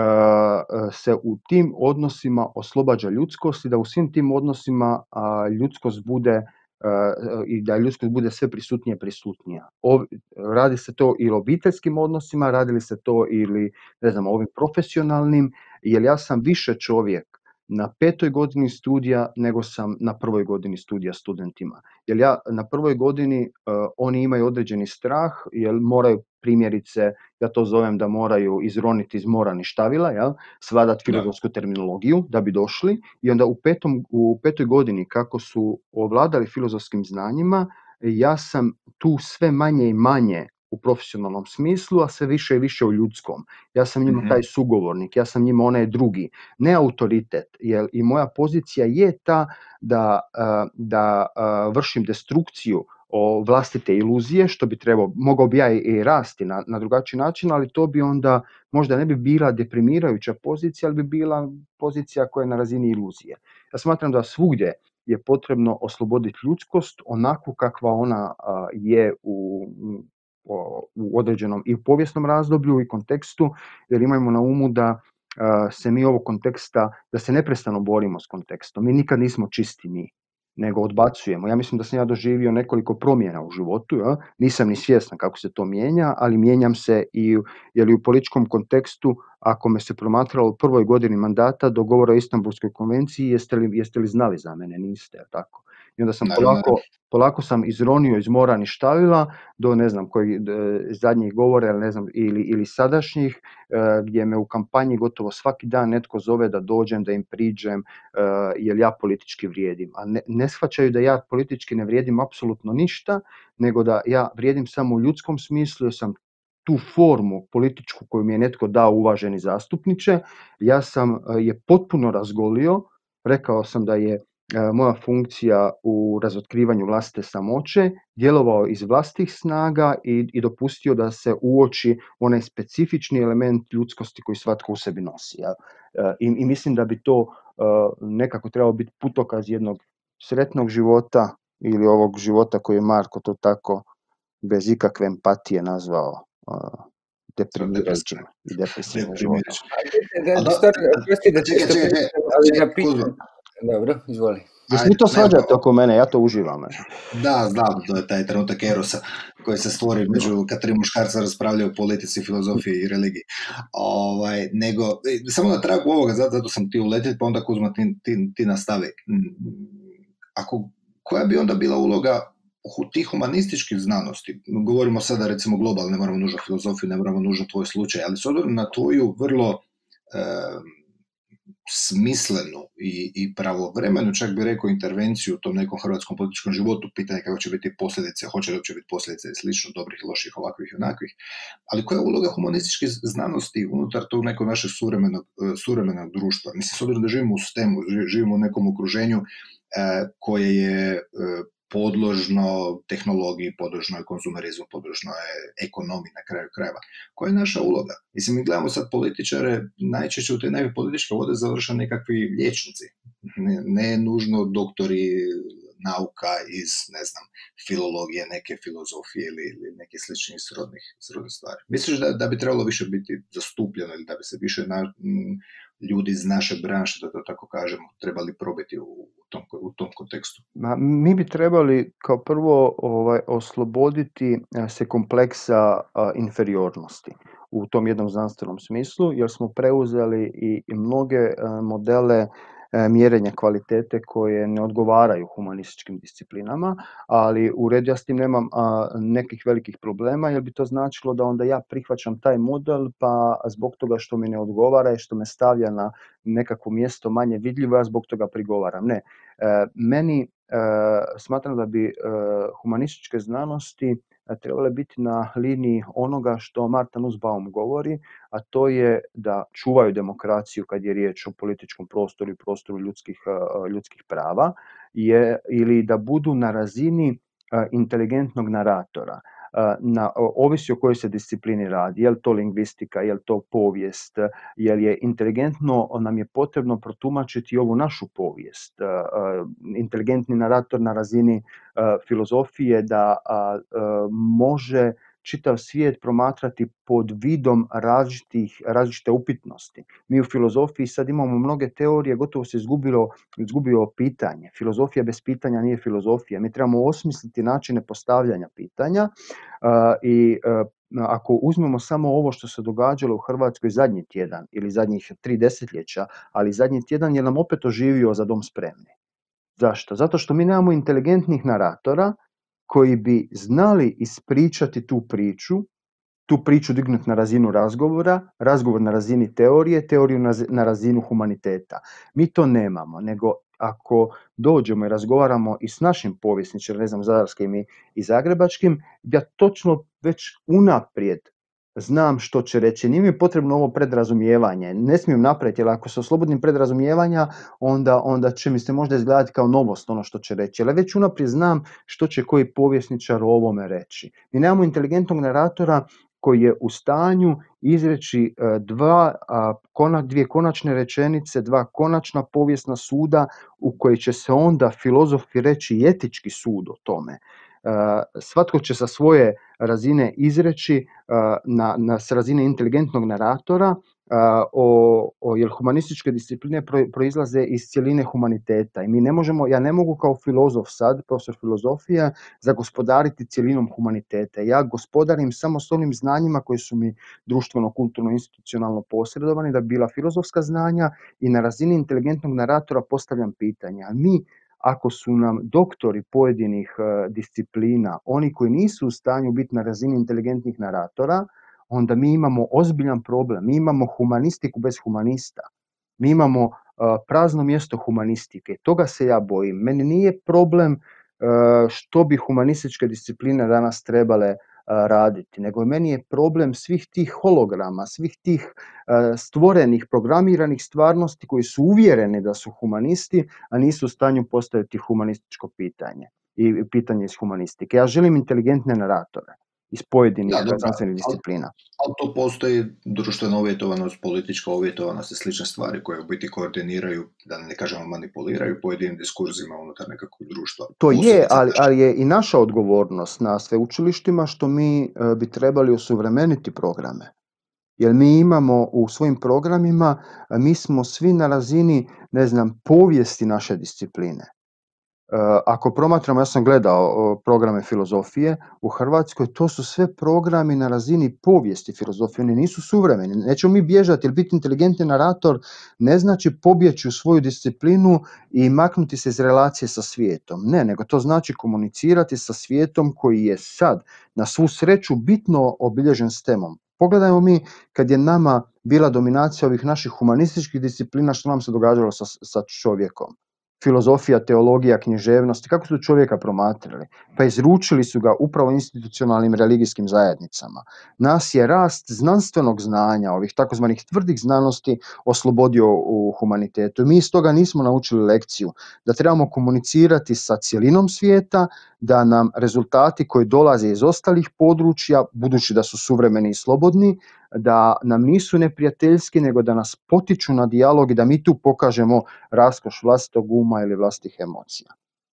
se u tim odnosima oslobađa ljudskost i da u svim tim odnosima ljudskost bude i da ljudskost bude sve prisutnija. Radi se to i o obiteljskim odnosima, radi li se to ili ovim profesionalnim, jer ja sam više čovjek na 5. godini studija nego sam na 1. godini studija studentima. Jer ja na 1. godini oni imaju određeni strah, jer moraju, primjerice, ja to zovem da moraju izroniti iz mora ništavila, svladati filozofsku terminologiju da bi došli, i onda u 5. godini kako su ovladali filozofskim znanjima, ja sam tu sve manje i manje u profesionalnom smislu, a sve više i više u ljudskom. Ja sam njima taj sugovornik, ja sam njima onaj drugi, ne autoritet, jer i moja pozicija je ta da vršim destrukciju vlastite iluzije, što bi mogao bi ja i rasti na drugačiji način, ali to bi onda možda ne bi bila deprimirajuća pozicija, ali bi bila pozicija koja je na razini iluzije. Ja smatram da svugdje je potrebno osloboditi ljudskost onako kakva ona je u određenom i u povijesnom razdoblju i kontekstu, jer imajmo na umu da se mi ovog konteksta, da se neprestano borimo s kontekstom. Mi nikad nismo čisti mi, nego odbacujemo. Ja mislim da sam ja doživio nekoliko promjena u životu, nisam ni svjestan kako se to mijenja, ali mijenjam se jer i u političkom kontekstu, ako me se promatralo u 1. godini mandata do govora o Istanbulskoj konvenciji, jeste li znali za mene? Niste, tako? I onda sam polako sam izronio iz mora ništavila do koji zadnjih govora ili sadašnjih, gdje me u kampanji gotovo svaki dan netko zove da dođem, da im priđem, jer ja politički vrijedim. A ne shvaćaju da ja politički ne vrijedim apsolutno ništa, nego da ja vrijedim samo u ljudskom smislu, jer sam tu formu političku koju mi je netko dao, uvaženi zastupniče, ja sam je potpuno razgolio rekao sam da je moja funkcija u razotkrivanju vlastite samoće, djelovao iz vlastitih snaga i dopustio da se uoči onaj specifični element ljudskosti koji svatko u sebi nosi. Ja? I mislim da bi to nekako trebalo biti putokaz jednog sretnog života ili ovog života koji je Marko to tako bez ikakve empatije nazvao deprimirajućim i depresivnim životom. Dobro, izvoli. Jesi mi to svađate oko mene, ja to uživam. Da, znam, to je taj trenutak erosa koji se stvori među kad tri muškarca raspravljaju o politici, filozofiji i religiji. Nego, samo na tragu ovoga, zato sam ti uletiti, pa onda Kuzma ti nastavi. Koja bi onda bila uloga tih humanističkih znanosti? Govorimo sada recimo globalno, ne moramo nužno filozofiju, ne moramo nužno tvoj slučaj, ali s obzirom na tvoju vrlo smislenu i pravovremenu, čak bi rekao, intervenciju u tom nekom hrvatskom političkom životu, pitanje kako će biti posljedice, hoće li uopće biti posljedice i slično, dobrih, loših, ovakvih i onakvih, ali koja je uloga humanističkih znanosti unutar tog nekog našeg suvremenog društva? Mislim, s obzirom da živimo u STEM-u, živimo u nekom okruženju koje je podložno tehnologiji, podložno je konzumerizmu, podložno je ekonomiji na kraju krajeva. Koja je naša uloga? Mislim, mi gledamo sad političare, najčešće u te neke političke vode završe nekakvi liječnici, ne nužno doktori nauka iz, ne znam, filologije, neke filozofije ili neke sličnih srodnih stvari. Misliš da bi trebalo više biti zastupljeno ili da bi se više ljudi iz naše branše, da to tako kažemo, trebali probiti u tom kontekstu? Mi bi trebali kao prvo osloboditi se kompleksa inferiornosti u tom jednom znanstvenom smislu, jer smo preuzeli i mnoge modele mjerenja kvalitete koje ne odgovaraju humanističkim disciplinama, ali u redu ja s tim nemam nekih velikih problema, jer bi to značilo da onda ja prihvaćam taj model, pa zbog toga što mi ne odgovara i što me stavlja na nekakvo mjesto manje vidljivo, ja zbog toga prigovaram. Ne, meni smatram da bi humanističke znanosti trebale biti na liniji onoga što Martha Nussbaum govori, a to je da čuvaju demokraciju kad je riječ o političkom prostoru i prostoru ljudskih prava, ili da budu na razini inteligentnog naratora. Ovisi o kojoj se disciplini radi, je li to lingvistika, je li to povijest, jer je inteligentno, nam je potrebno protumačiti ovu našu povijest. Inteligentni narator na razini filozofije da može čitav svijet promatrati pod vidom različite upitnosti. Mi u filozofiji sad imamo mnoge teorije, gotovo se izgubilo pitanje. Filozofija bez pitanja nije filozofija. Mi trebamo osmisliti načine postavljanja pitanja i ako uzmemo samo ovo što se događalo u Hrvatskoj zadnji tjedan ili zadnjih 3 desetljeća, ali zadnji tjedan je nam opet oživio Za dom spremni. Zašto? Zato što mi nemamo inteligentnih naratora koji bi znali ispričati tu priču dignuti na razinu razgovor na razini teorije, teoriju na razinu humaniteta. Mi to nemamo, nego ako dođemo i razgovaramo i s našim povjesničarima, ne znam, zadarskim i zagrebačkim, ja točno već unaprijed znam što će reći. Nije mi potrebno ovo predrazumijevanje. Ne smijem napraviti, jer ako se oslobodim predrazumijevanja, onda će mi se možda izgledati kao novost ono što će reći. Ali već unaprijed znam što će koji povjesničar o ovome reći. Mi nemamo inteligentnog naratora koji je u stanju izreći dvije konačne rečenice, dva konačna povijesna suda u koji će se onda filozofi reći i etički sud o tome. Svatko će sa svoje razine izreći s razine inteligentnog naratora, jer humanističke discipline proizlaze iz cjeline humaniteta i mi ne možemo, ja ne mogu kao filozof sad, profesor filozofije, zagospodariti cjelinom humaniteta. Ja gospodarim samo s onim znanjima koji su mi društveno, kulturno, institucionalno posredovani, da bi bila filozofska znanja, i na razini inteligentnog naratora postavljam pitanja. Mi, ako su nam doktori pojedinih disciplina, oni koji nisu u stanju biti na razini inteligentnih naratora, onda mi imamo ozbiljan problem. Mi imamo humanistiku bez humanista. Mi imamo prazno mjesto humanistike. Toga se ja bojim. Meni nije problem što bi humanističke discipline danas trebale raditi, nego meni je problem svih tih holograma, svih tih stvorenih, programiranih stvarnosti koji su uvjereni da su humanisti, a nisu u stanju postaviti humanističko pitanje i pitanje iz humanistike. Ja želim inteligentne naratore iz pojedinih znanstvenih disciplina. Ali to postoji društvena uvjetovanost, politička uvjetovanost i slične stvari koje u biti koordiniraju, da ne kažemo manipuliraju pojedinim diskurzima unutar nekakvog društva. To je, ali je i naša odgovornost na sveučilištima što mi bi trebali osuvremeniti programe. Jer mi imamo u svojim programima, mi smo svi na razini, povijesti naše discipline. Ako promatramo, ja sam gledao programe filozofije u Hrvatskoj, to su sve programi na razini povijesti filozofije, oni nisu suvremeni. Nećemo mi bježati, jer biti inteligentni narator ne znači pobjeći u svoju disciplinu i maknuti se iz relacije sa svijetom. Ne, nego to znači komunicirati sa svijetom koji je sad, na svu sreću, bitno obilježen STEM-om. Pogledajmo mi, kad je nama bila dominacija ovih naših humanističkih disciplina, što nam se događalo sa čovjekom. Filozofija, teologija, književnost, kako su čovjeka promatrali? Pa izručili su ga upravo institucionalnim religijskim zajednicama. Nas je rast znanstvenog znanja, ovih takozvanih tvrdih znanosti, oslobodio u humanitetu. Mi iz toga nismo naučili lekciju da trebamo komunicirati sa cjelinom svijeta, da nam rezultati koji dolaze iz ostalih područja, budući da su suvremeni i slobodni, da nam nisu neprijateljski, nego da nas potiču na dijalog i da mi tu pokažemo raskoš vlastitog uma ili vlastitih emocija.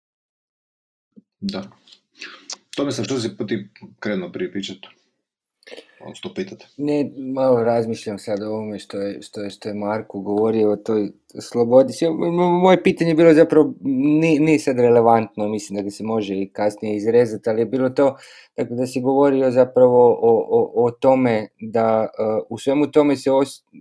Da. Tome sam što si ti krenuo prije pričati? Što pitate? Ne, malo razmišljam sad o ovome što je Marko govorio o toj slobodi. Moje pitanje je bilo zapravo, nije sad relevantno, mislim da ga se može i kasnije izrezati, ali je bilo to dakle, da si govorio zapravo o tome da u svemu tome se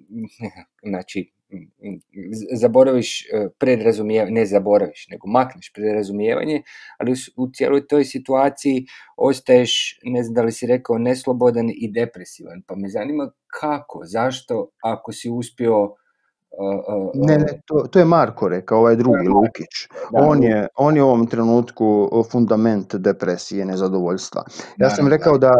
znači zaboraviš predrazumijevanje, ne zaboraviš, nego makneš predrazumijevanje, ali u cijeloj toj situaciji ostaješ, ne znam da li si rekao, neslobodan i depresivan. Pa me zanima kako, zašto, ako si uspio... Ne, to je Marko rekao, ovaj drugi, Lukić. On je u ovom trenutku fundament depresije, nezadovoljstva. Ja sam rekao da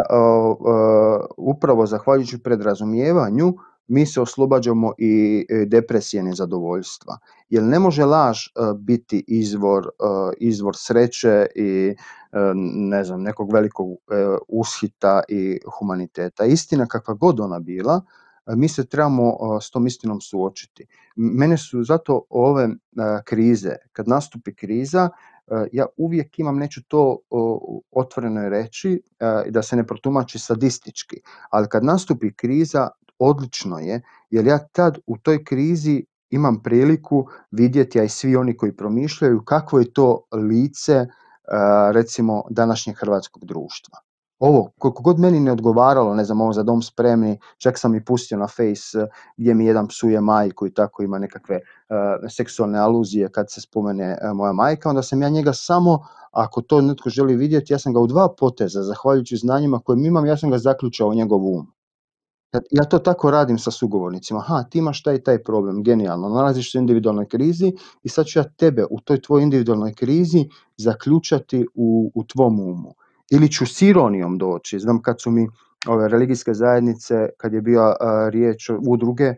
upravo zahvaljujući predrazumijevanju mi se oslobađamo i depresije, nezadovoljstva. Jer ne može laž biti izvor sreće i nekog velikog ushita i humaniteta. Istina, kakva god ona bila, mi se trebamo s tom istinom suočiti. Mene su zato ove krize, kad nastupi kriza, ja uvijek imam, neću to otvoreno reći, da se ne protumači sadistički, ali kad nastupi kriza, odlično je, jer ja tad u toj krizi imam priliku vidjeti, a i svi oni koji promišljaju, kakvo je to lice, recimo, današnjeg hrvatskog društva. Ovo, koliko god meni ne odgovaralo, ovo Za dom spremni, čak sam i pustio na Face gdje mi jedan psuje majku i tako ima nekakve seksualne aluzije kad se spomene moja majka, onda sam ja njega samo, ako to netko želi vidjeti, ja sam ga u 2 poteza, zahvaljujući znanjima koje imam, ja sam ga zaključao u njegov um. Ja to tako radim sa sugovornicima. Ti imaš taj problem, genijalno, nalaziš se u individualnoj krizi i sad ću ja tebe u toj tvojoj individualnoj krizi zaključati u tvom umu. Ili ću s ironijom doći. Znam kad su mi ove religijske zajednice, kad je bila riječ o udruge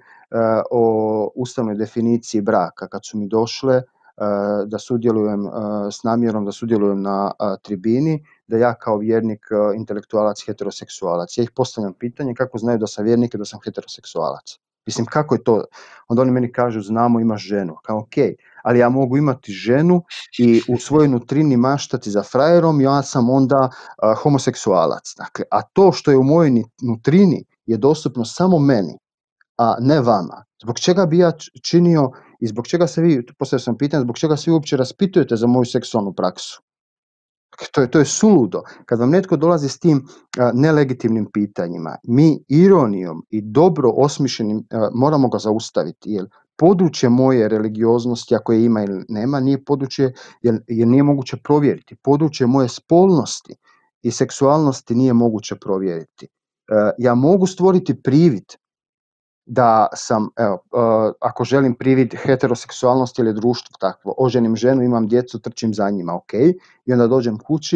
o ustavnoj definiciji braka, kad su mi došle da sudjelujem s namjerom da sudjelujem na tribini, da ja kao vjernik, intelektualac, heteroseksualac. Ja ih postavljam pitanje kako znaju da sam vjernik i da sam heteroseksualac. Mislim, kako je to? Onda oni meni kažu, znamo, imaš ženu. Kao, ok, ali ja mogu imati ženu i u svojoj nutrini maštati za frajerom, ja sam onda homoseksualac. Dakle, a to što je u mojoj nutrini je dostupno samo meni, a ne vama. Zbog čega bi ja činio i zbog čega se vi, postavio sam pitanje, zbog čega se vi uopće raspitujete za moju seksualnu praksu? To je suludo. Kad vam netko dolazi s tim nelegitimnim pitanjima, mi ironijom i dobro osmišljenim moramo ga zaustaviti, jer područje moje religioznosti, ako je ima ili nema, nije područje, jer nije moguće provjeriti. Područje moje spolnosti i seksualnosti nije moguće provjeriti. Ja mogu stvoriti privid da sam, ako želim privid heteroseksualnosti ili društvo takvo, oženim ženu, imam djecu, trčim za njima, ok, i onda dođem kući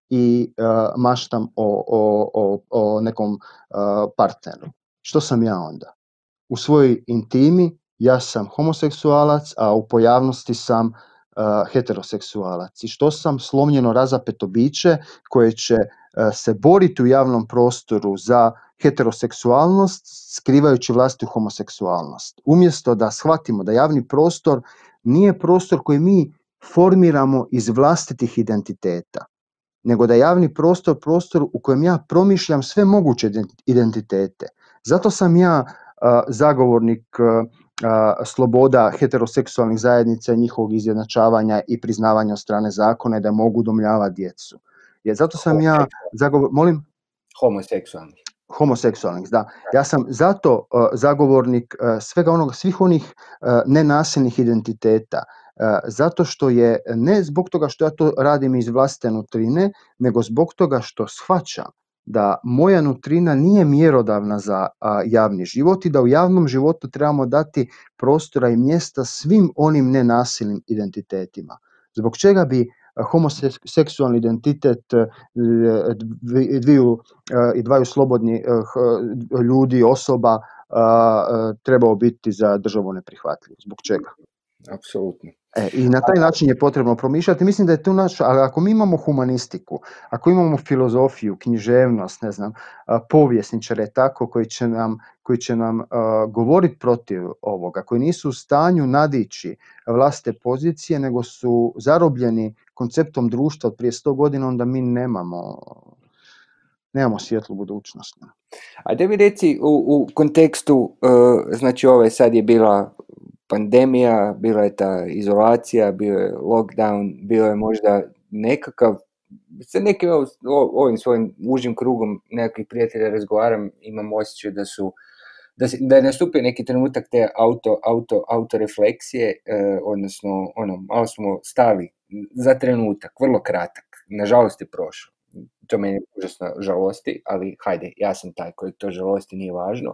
i maštam o nekom partneru. Što sam ja onda? U svojoj intimi ja sam homoseksualac, a u pojavnosti sam heteroseksualac. I što sam? Slomljeno razapeto biće koje će se boriti u javnom prostoru za heteroseksualnost, skrivajući vlastitu homoseksualnost. Umjesto da shvatimo da javni prostor nije prostor koji mi formiramo iz vlastitih identiteta, nego da je javni prostor u kojem ja promišljam sve moguće identitete. Zato sam ja zagovornik sloboda heteroseksualnih zajednica i njihovog izjednačavanja i priznavanja od strane zakona i da mogu udomljavati djecu. Jer zato sam ja molim? Homoseksualnih, da. Ja sam zato zagovornik svih onih nenasilnih identiteta, zato što je, ne zbog toga što ja to radim iz vlastite nutrine, nego zbog toga što shvaćam da moja nutrina nije mjerodavna za javni život i da u javnom životu trebamo dati prostora i mjesta svim onim nenasilnim identitetima. Zbog čega bi homoseksualni identitet dvaju slobodnih ljudi, osoba, trebao biti za državu neprihvatljiv. Zbog čega? Apsolutno. I na taj način je potrebno promišljati. Mislim da je to ali ako mi imamo humanistiku, ako imamo filozofiju, književnost, ne znam, povjesničare tako koji će nam govoriti protiv ovoga, koji nisu u stanju nadići vlastite pozicije, nego su zarobljeni konceptom društva od prije 100 godina, onda mi nemamo svjetlu budućnost. A da mi reci u kontekstu, znači sad je bila pandemija, bila je ta izolacija, bio je lockdown, bio je možda nekakav, sa nekim ovim svojim užim krugom nekakvih prijatelja razgovaram, imam osjećaj da je nastupio neki trenutak te autorefleksije, odnosno malo smo stali za trenutak, vrlo kratak, nažalost je prošlo. To mene užasno žalosti, ali hajde, ja sam taj koji to žalosti, nije važno.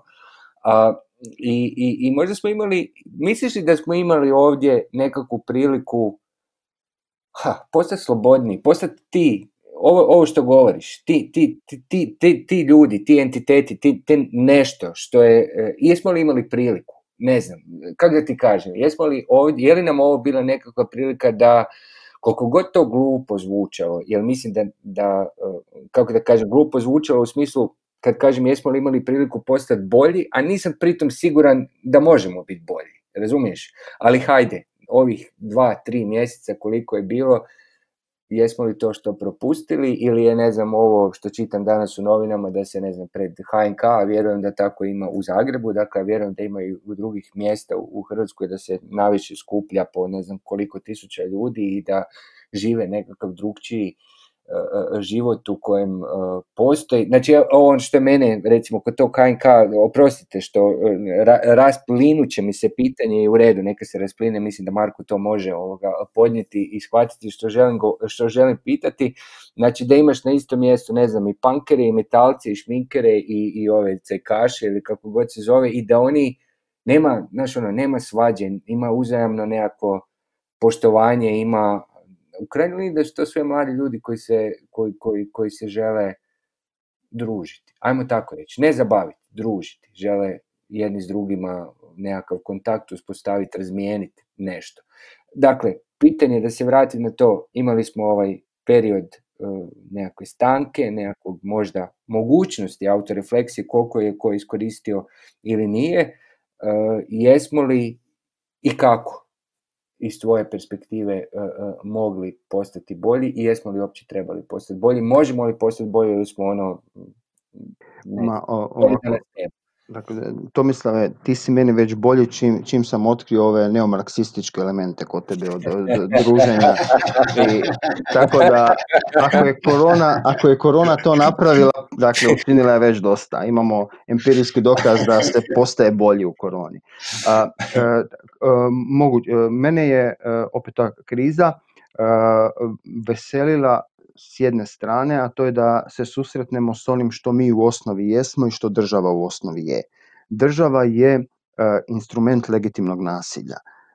I možda smo imali, misliš li da smo imali ovdje nekakvu priliku postati slobodniji, postati ti, ovo što govoriš, ti ljudi, ti entiteti, ti nešto što je, jesmo li imali priliku, ne znam, kako da ti kažem, jesmo li ovdje, je li nam ovo bila nekakva prilika da, koliko god to glupo zvučalo, jer mislim da kako da kažem, glupo zvučalo u smislu, kad kažem jesmo li imali priliku postati bolji, a nisam pritom siguran da možemo biti bolji, razumiješ? Ali hajde, ovih 2-3 mjeseca koliko je bilo, jesmo li to što propustili ili je, ne znam, ovo što čitam danas u novinama da se, ne znam, pred HNK, a vjerujem da tako ima u Zagrebu, dakle vjerujem da ima i u drugih mjesta u Hrvatskoj da se naviše skuplja po ne znam koliko tisuća ljudi i da žive nekakav drugčiji život u kojem postoji, znači ovo što je mene recimo kod tog HNK, oprostite što rasplinut će mi se pitanje i u redu, neka se raspline, mislim da Marko to može podnijeti i shvatiti što želim pitati, znači da imaš na istom mjestu, ne znam, i punkere i metalce i šminkere i ove cajkaše ili kako god se zove i da oni nema svađe, ima uzajamno nekako poštovanje, ima u krajnjoj liniji da su to sve mladi ljudi koji se žele družiti. Ajmo tako reći, ne zabaviti, družiti. Žele jedni s drugima nekakav kontakt uspostaviti, razmijeniti nešto. Dakle, pitanje da se vrati na to, imali smo ovaj period nekakve stanke, nekakvog možda mogućnosti autorefleksije, koliko je ko iskoristio ili nije, jesmo li i kako iz tvoje perspektive mogli postati bolji i jesmo li uopće trebali postati bolji, možemo li postati bolji ili smo Dakle, Tomislave, ti si meni već bolji čim sam otkrio ove neomarksističke elemente kod tebe od druženja. I, tako da, ako je korona to napravila, dakle, učinila je već dosta. Imamo empirijski dokaz da se postaje bolji u koroni. Mene je opet ta kriza veselila s jedne strane, a to je da se susretnemo s onim što mi u osnovi jesmo i što država u osnovi je. Država je instrument legitimnog nasilja.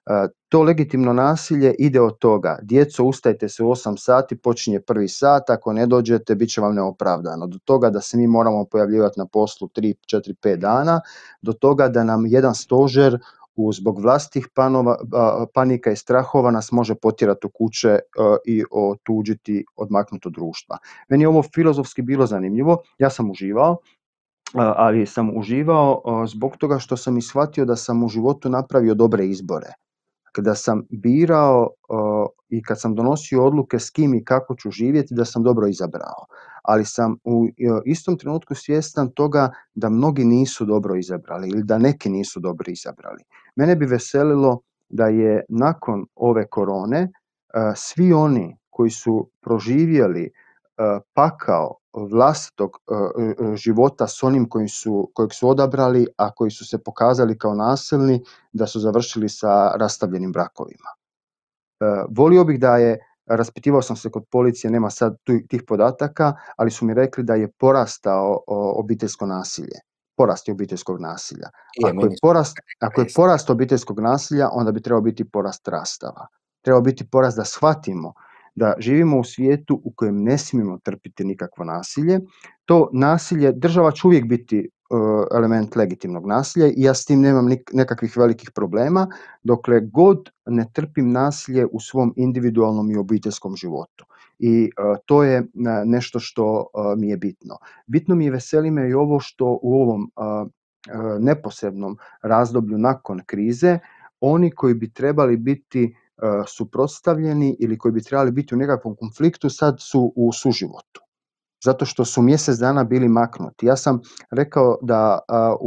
To legitimno nasilje ide od toga, djeco ustajte se u 8 sati, počinje 1. sat, ako ne dođete bit će vam neopravdano, do toga da se mi moramo pojavljivati na poslu 3, 4, 5 dana, do toga da nam jedan stožer zbog vlastitih panika i strahova nas može potjerati u kuće i otuđiti, odmaknuti od društva. Meni je ovo filozofski bilo zanimljivo, ja sam uživao, ali sam uživao zbog toga što sam i shvatio da sam u životu napravio dobre izbore. Kada sam birao i kad sam donosio odluke s kim i kako ću živjeti, da sam dobro izabrao. Ali sam u istom trenutku svjestan toga da mnogi nisu dobro izabrali ili da neki nisu dobro izabrali. Mene bi veselilo da je nakon ove korone svi oni koji su proživjeli pakao vlastitog života s onim kojeg su odabrali, a koji su se pokazali kao nasilni, da su završili sa rastavljenim brakovima. Volio bih da je, raspitivao sam se kod policije, nema sad tih podataka, ali su mi rekli da je porastao obiteljsko nasilje. Porast je obiteljskog nasilja. Ako je porast obiteljskog nasilja, onda bi trebao biti porast rastava. Treba biti porast da shvatimo da živimo u svijetu u kojem ne smijemo trpiti nikakvo nasilje. To nasilje, država će uvijek biti element legitimnog nasilja i ja s tim nemam nekakvih velikih problema, dokle god ne trpim nasilje u svom individualnom i obiteljskom životu. I to je nešto što mi je bitno. Bitno mi je, veseli me i ovo što u ovom neposrednom razdoblju nakon krize, oni koji bi trebali biti suprotstavljeni ili koji bi trebali biti u nekakvom konfliktu, sad su u suživotu. Zato što su mjesec dana bili maknuti. Ja sam rekao da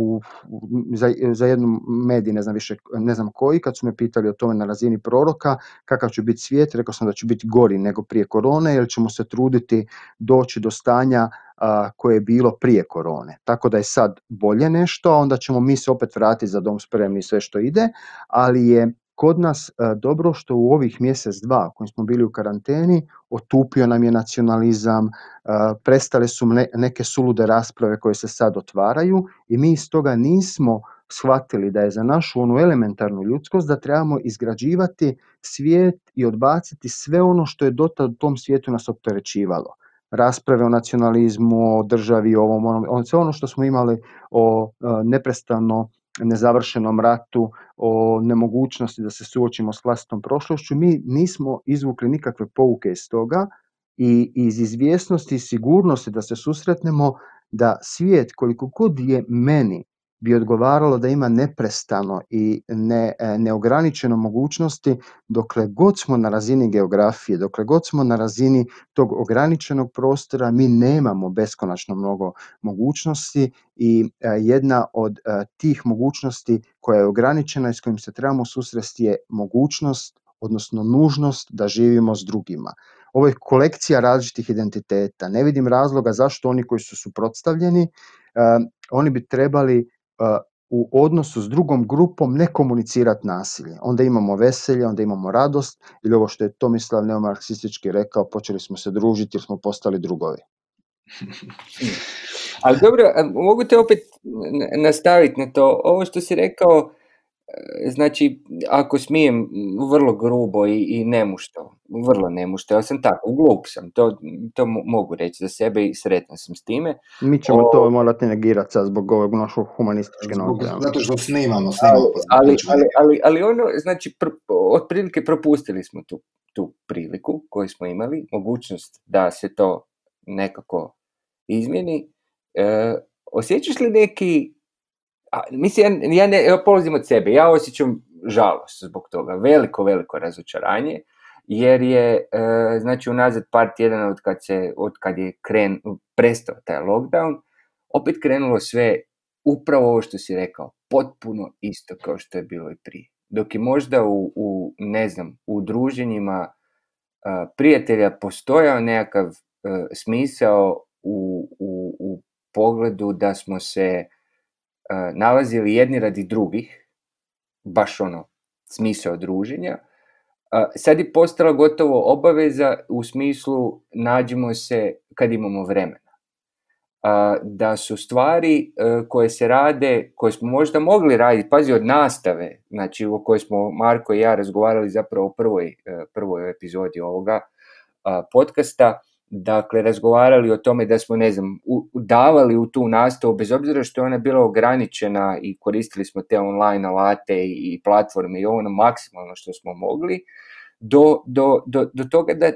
za jednu medij, ne znam koji, kad su me pitali o tome na razini proroka, kakav će biti svijet, rekao sam da će biti gori nego prije korone, jer ćemo se truditi doći do stanja koje je bilo prije korone. Tako da je sad bolje nešto, a onda ćemo mi se opet vratiti za dom spremni i sve što ide, ali je kod nas dobro što u ovih mjesec, dva u kojim smo bili u karanteni, otupio nam je nacionalizam, prestale su neke sulude rasprave koje se sad otvaraju i mi iz toga nismo shvatili da je za našu onu elementarnu ljudskost da trebamo izgrađivati svijet i odbaciti sve ono što je dotad u tom svijetu nas opterećivalo. Rasprave o nacionalizmu, o državi, sve ono što smo imali o neprestano nezavršenom ratu, o nemogućnosti da se suočimo s vlastitom prošlošću, mi nismo izvukli nikakve pouke iz toga i iz izvjesnosti i sigurnosti da se susretnemo, da svijet koliko god je meni bi odgovaralo da ima neprestano i neograničeno mogućnosti, dokle god smo na razini geografije, dokle god smo na razini tog ograničenog prostora, mi nemamo beskonačno mnogo mogućnosti i jedna od tih mogućnosti koja je ograničena i s kojim se trebamo susresti je mogućnost, odnosno nužnost da živimo s drugima. Ovo je kolekcija različitih identiteta. Ne vidim razloga zašto oni koji su suprotstavljeni, oni bi trebali u odnosu s drugom grupom ne komunicirati nasilje. Onda imamo veselje, onda imamo radost, ili ovo što je Tomislav neomarksistički rekao, počeli smo se družiti jer smo postali drugovi. Ali dobro, mogu te opet nastaviti na to. Ovo što si rekao, znači, ako smijem, vrlo grubo i nemušto, vrlo nemušto, ja sam tako, glup sam, to mogu reći za sebe i sretan sam s time. Mi ćemo to morati negirati sad zbog ovog našog humanističke noge. Zato što snimamo. Ali ono, znači, otprilike propustili smo tu priliku koju smo imali, mogućnost da se to nekako izmjeni. Osjećaš li neki... Mislim, ja polazim od sebe, ja osjećam žalost zbog toga, veliko razočaranje, jer je, znači, unazad par tjedana od kad je prestao taj lockdown, opet krenulo sve upravo ovo što si rekao, potpuno isto kao što je bilo i prije. Dok je možda u druženjima prijatelja postojao nekakav smisao u pogledu da smo se nalazili jedni radi drugih, baš smisao druženja, sad je postala gotovo obaveza u smislu nađimo se kad imamo vremena. da su stvari koje se rade, koje smo možda mogli raditi, pazi, od nastave, znači o kojoj smo Marko i ja razgovarali zapravo u prvoj epizodi ovoga podcasta, dakle razgovarali o tome da smo, ne znam, davali u tu nastavu, bez obzira što je ona bila ograničena i koristili smo te online alate i platforme i ono maksimalno što smo mogli, do toga da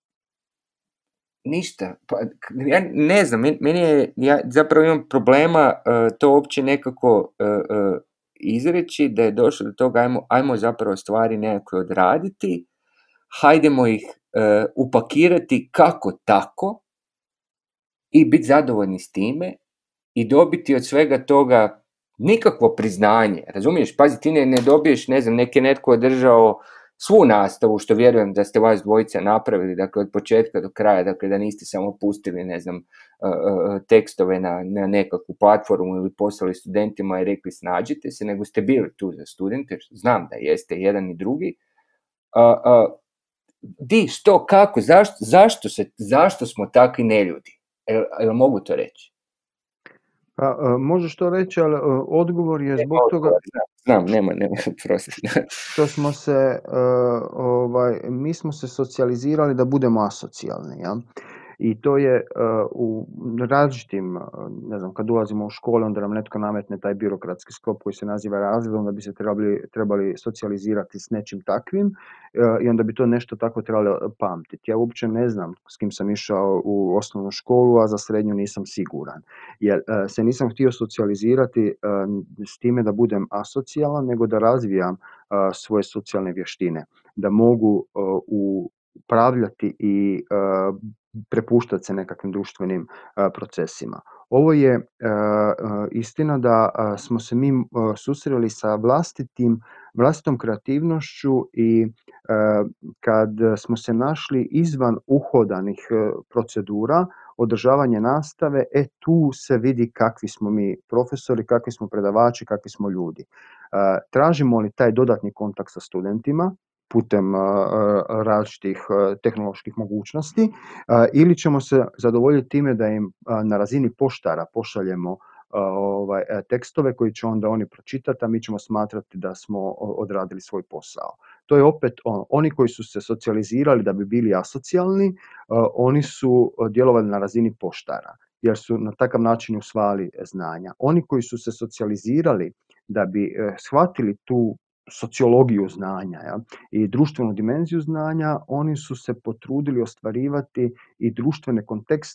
ništa, pa ja ne znam, meni je, ja zapravo imam problema to uopće nekako izreći, da je došlo do toga, ajmo zapravo stvari nekako odraditi, hajdemo ih upakirati kako tako i biti zadovoljni s time i dobiti od svega toga nikakvo priznanje, razumiješ? Pazi, ti ne dobiješ, ne znam, netko održao svu nastavu, što vjerujem da ste vas dvojica napravili, dakle od početka do kraja, dakle da niste samo pustili, ne znam, tekstove na nekakvu platformu ili poslali studentima i rekli snađite se, nego ste bili tu za studente, znam da jeste jedan i drugi. Di, što, kako, zašto smo takvi neljudi? Jel mogu to reći? Možeš to reći, ali odgovor je zbog toga... Znam, nema, prosti. Što smo se, mi smo se socijalizirali da budemo asocijalni, ja? I to je u različitim, ne znam, kad ulazimo u škole, onda nam netko nametne taj birokratski sklop koji se naziva razredom, da bi se trebali socijalizirati s nečim takvim i onda bi to nešto tako trebalo pamtiti. Ja uopće ne znam s kim sam išao u osnovnu školu, a za srednju nisam siguran. Jer se nisam htio socijalizirati s time da budem asocijalan, nego da razvijam svoje socijalne vještine, da mogu upravljati i prepuštati se nekakvim društvenim procesima. Ovo je istina da smo se mi susreli sa vlastitom kreativnošću i kad smo se našli izvan uhodanih procedura održavanje nastave, tu se vidi kakvi smo mi profesori, kakvi smo predavači, kakvi smo ljudi. Tražimo li taj dodatni kontakt sa studentima putem različitih tehnoloških mogućnosti ili ćemo se zadovoljiti time da im na razini poštara pošaljemo tekstove koji će onda oni pročitati, a mi ćemo smatrati da smo odradili svoj posao. To je opet oni koji su se socijalizirali da bi bili asocijalni, oni su djelovali na razini poštara jer su na takav način usvajali znanja. Oni koji su se socijalizirali da bi shvatili tu sociologiju znanja, ja, i društvenu dimenziju znanja, oni su se potrudili ostvarivati i društvene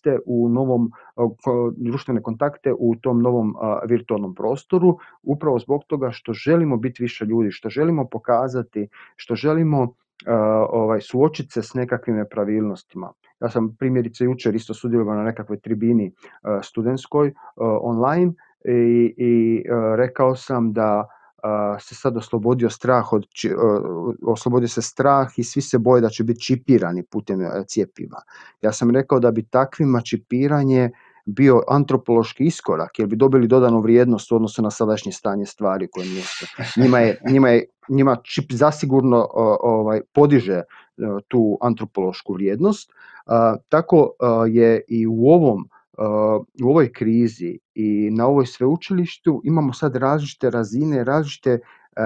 kontakte u tom novom virtualnom prostoru, upravo zbog toga što želimo biti više ljudi, što želimo pokazati, što želimo suočiti se s nekakvim nepravilnostima. Ja sam primjerice jučer isto sudjelovao na nekakvoj tribini studentskoj online i rekao sam da se sad oslobodio se strah i svi se boje da će biti čipirani putem cjepiva. Ja sam rekao da bi takvima čipiranje bio antropološki iskorak, jer bi dobili dodanu vrijednost u odnosu na sadašnje stanje stvari koje mjesto. Njima čip zasigurno podiže tu antropološku vrijednost. Tako je i u ovoj krizi i na ovoj sveučilištu imamo sad različite razine, različite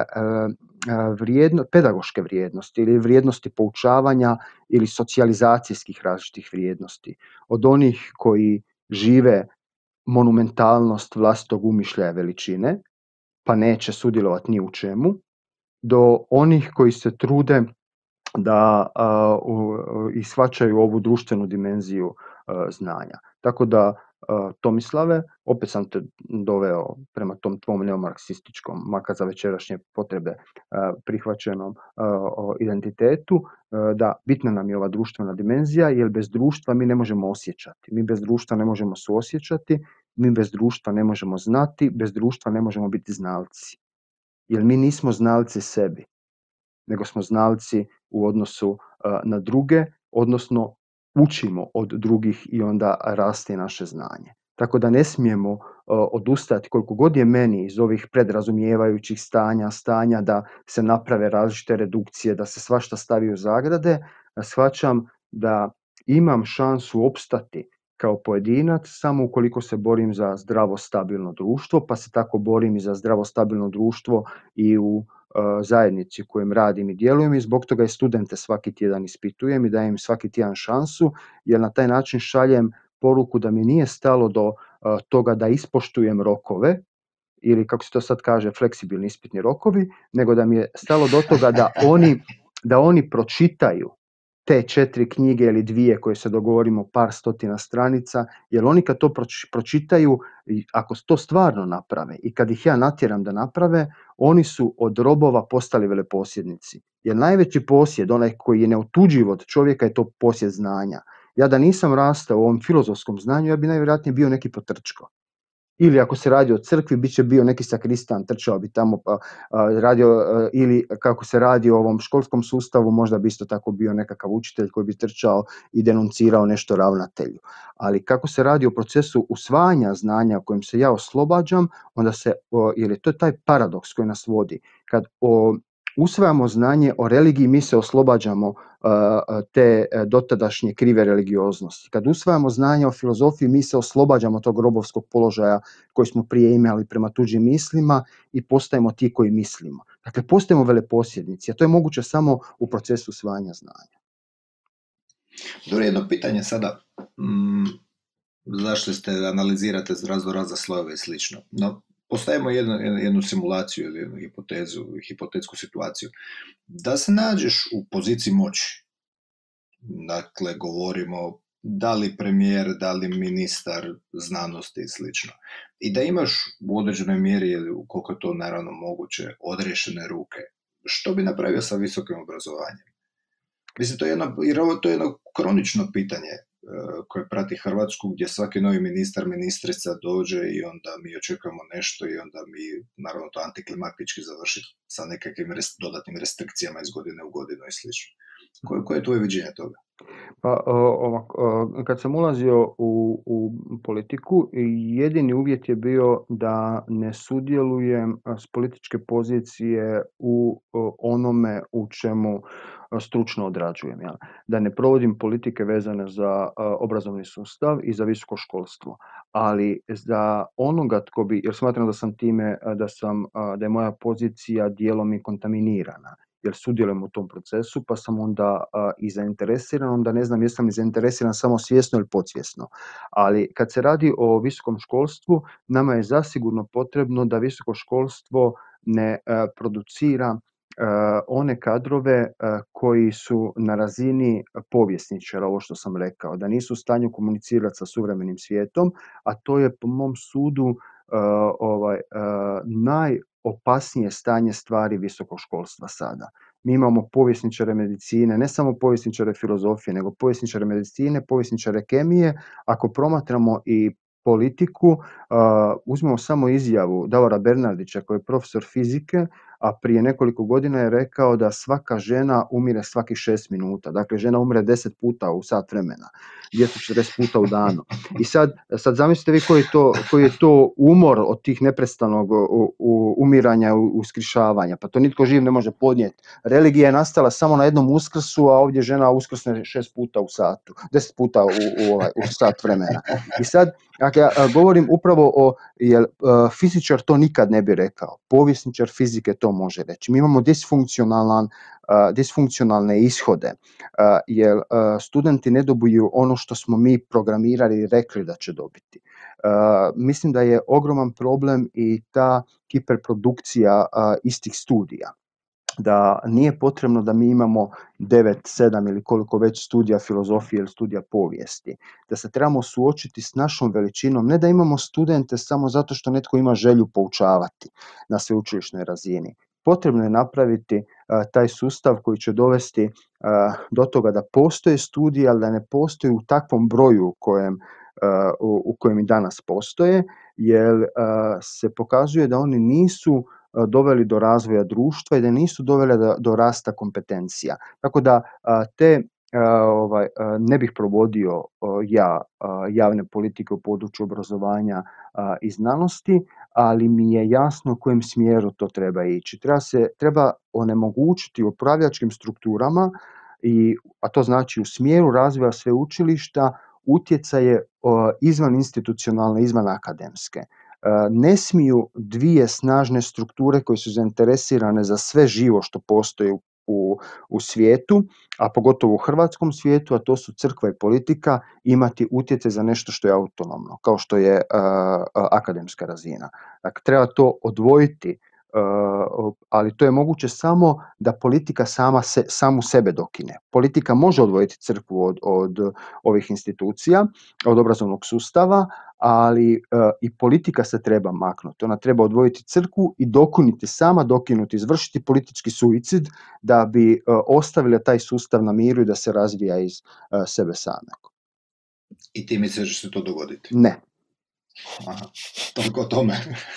pedagoške vrijednosti ili vrijednosti poučavanja ili socijalizacijskih različitih vrijednosti. Od onih koji žive monumentalnost vlastitog umišljaja veličine, pa neće sudjelovati ni u čemu, do onih koji se trude da i shvaćaju ovu društvenu dimenziju znanja. Tako da, Tomislave, opet sam te doveo prema tom tvom neomarksističkom, makar za večerašnje potrebe prihvaćenom identitetu, da bitna nam je ova društvena dimenzija, jer bez društva mi ne možemo osjećati, mi bez društva ne možemo suosjećati, mi bez društva ne možemo znati, bez društva ne možemo biti znalci. Jer mi nismo znalci sebi, nego smo znalci u odnosu na druge, odnosno učimo od drugih i onda raste naše znanje. Tako da ne smijemo odustati koliko god je meni iz ovih predrazumijevajućih stanja da se naprave različite redukcije, da se svašta stavi u zagrade, shvaćam da imam šansu opstati kao pojedinac samo ukoliko se borim za zdravo stabilno društvo, pa se tako borim i za zdravo stabilno društvo i u zajednici u kojem radim i djelujem i zbog toga i studente svaki tjedan ispitujem i dajem im svaki tjedan šansu, jer na taj način šaljem poruku da mi nije stalo do toga da ispoštujem rokove, ili kako se to sad kaže fleksibilni ispitni rokovi, nego da mi je stalo do toga da oni pročitaju te 4 knjige ili 2 koje se dogovorimo par stotina stranica, jer oni kad to pročitaju, ako to stvarno naprave i kad ih ja natjeram da naprave, oni su od robova postali veleposjednici. Jer najveći posjed, onaj koji je neotuđiv od čovjeka, je to posjed znanja. Ja da nisam rastao u ovom filozofskom znanju, ja bi najvjerojatnije bio neki potrčko. Ili ako se radi o crkvi, bit će bio neki sakristan, trčao bi tamo pa radio, ili kako se radi o ovom školskom sustavu, možda bi isto tako bio nekakav učitelj koji bi trčao i denuncirao nešto ravnatelju. Ali kako se radi o procesu usvajanja znanja u kojem se ja oslobađam, onda jer je to taj paradoks koji nas vodi. Kad usvajamo znanje o religiji, mi se oslobađamo te dotadašnje krive religioznosti. Kad usvajamo znanje o filozofiji, mi se oslobađamo tog robovskog položaja koji smo prije imali prema tuđim mislima i postajemo ti koji mislimo. Dakle, postajemo veleposjednici, a to je moguće samo u procesu usvajanja znanja. Dobro, jedno pitanje sada. Zašto ste analizirate razne slojeve i slično? No, postavimo jednu simulaciju ili jednu hipotetsku situaciju. Da se nađeš u poziciji moći, dakle govorimo da li premijer, da li ministar znanosti i slično, i da imaš u određenoj mjeri, ili koliko je to naravno moguće, odriješene ruke, što bi napravio sa visokim obrazovanjem? Mislim, to je jedno kronično pitanje koje prati Hrvatsku, gdje svaki novi ministar, ministrica dođe i onda mi očekujemo nešto i onda mi, naravno, to antiklimaktički završi sa nekakvim dodatnim restrikcijama iz godine u godinu i slično. Koje je tvoje viđenje toga? Pa, kad sam ulazio u politiku, jedini uvjet je bio da ne sudjelujem s političke pozicije u onome u čemu stručno odrađujem. Ja. Da ne provodim politike vezane za obrazovni sustav i za visoko školstvo. Ali za onoga tko bi, jer smatram da sam time, da je moja pozicija dijelom i kontaminirana, jer sudjelujem u tom procesu, pa sam onda i zainteresiran, onda ne znam jesam li zainteresiran samo svjesno ili podsvjesno. Ali kad se radi o visokom školstvu, nama je zasigurno potrebno da visoko školstvo ne producira one kadrove koji su na razini povjesničara, ovo što sam rekao, da nisu u stanju komunicirati sa suvremenim svijetom, a to je po mom sudu najopasnije stanje stvari visokog školstva sada. Mi imamo povjesničare medicine, ne samo povjesničare filozofije, nego povjesničare medicine, povjesničare kemije. Ako promatramo i politiku, uzmemo samo izjavu Davora Bernardića koji je profesor fizike, a prije nekoliko godina je rekao da svaka žena umire svakih 6 minuta. Dakle, žena umre 10 puta u sat vremena, 240 puta u danu. I sad zamislite vi koji je to umor od tih neprestanog umiranja, uskrišavanja. Pa to nitko živ ne može podnijeti. Religija je nastala samo na jednom uskrsu, a ovdje žena uskrsne 6 puta u satu, 10 puta u sat vremena. I sad, dakle, govorim upravo jer fizičar to nikad ne bi rekao. Povjesničar fizike to može reći. Mi imamo disfunkcionalne ishode, jer studenti ne dobiju ono što smo mi programirali i rekli da će dobiti. Mislim da je ogroman problem i ta hiperprodukcija istih studija. Da nije potrebno da mi imamo 9, 7 ili koliko već studija filozofije ili studija povijesti. Da se trebamo suočiti s našom veličinom, ne da imamo studente samo zato što netko ima želju poučavati na sveučilišnoj razini. Potrebno je napraviti taj sustav koji će dovesti do toga da postoje studije, ali da ne postoje u takvom broju u kojem i danas postoje, jer se pokazuje da oni nisu doveli do razvoja društva i da nisu doveli do rasta kompetencija. Tako da ne bih provodio javne politike u području obrazovanja i znanosti, ali mi je jasno u kojem smjeru to treba ići. Treba onemogućiti upravljačkim strukturama, a to znači u smjeru razvoja sveučilišta, utjecaje izvan institucionalne, izvan akademske. Ne smiju dvije snažne strukture koje su zainteresirane za sve živo što postoji u svijetu, a pogotovo u hrvatskom svijetu, a to su crkva i politika, imati utjecaj za nešto što je autonomno, kao što je akademska razina. Dakle, treba to odvojiti, ali to je moguće samo da politika samu sebe dokine. Politika može odvojiti crkvu od ovih institucija, od obrazovnog sustava, ali i politika se treba maknuti. Ona treba odvojiti crkvu i dokinuti, izvršiti politički suicid da bi ostavila taj sustav na miru i da se razvija iz sebe samog. I ti misliš da će se to dogoditi? Ne. Aha, toliko o tome.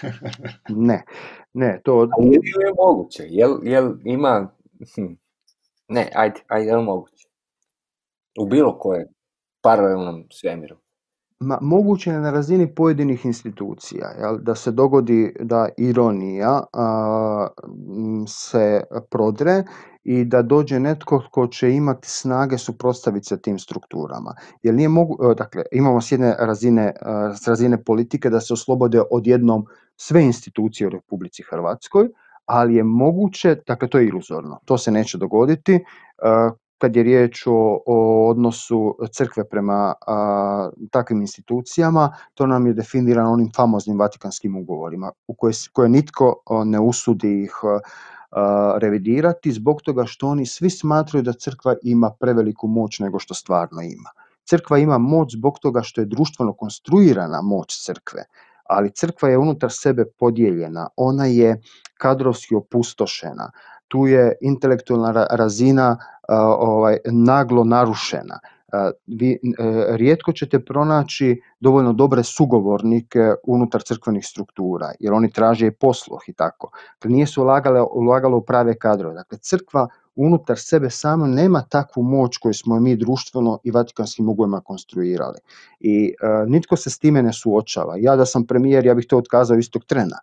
Ne, to... Ali je moguće, jel ima... Ne, ajde, je li moguće? U bilo koje paralelnom svemiru. Moguće je na razini pojedinih institucija, jel, da se dogodi da ironija se prodre i da dođe netko tko će imati snage suprotstaviti se tim strukturama. Jer nije dakle, imamo s jedne razine politike da se oslobode odjednom sve institucije u Republici Hrvatskoj, ali je moguće, dakle to je iluzorno, to se neće dogoditi, kad je riječ o odnosu crkve prema takvim institucijama, to nam je definirano onim famoznim Vatikanskim ugovorima, u koje nitko ne usudi ih revidirati, zbog toga što oni svi smatraju da crkva ima preveliku moć nego što stvarno ima. Crkva ima moć zbog toga što je društveno konstruirana moć crkve, ali crkva je unutar sebe podijeljena, ona je kadrovski opustošena, tu je intelektualna razina naglo narušena. Vi rijetko ćete pronaći dovoljno dobre sugovornike unutar crkvenih struktura, jer oni traže i posluh i tako. Nije se ulagalo u prave kadrove. Dakle, crkva unutar sebe samo nema takvu moć koju smo mi društveno i Vatikanskim ugovorima konstruirali. I nitko se s time ne suočava. Ja da sam premijer, ja bih to otkazao istog trena.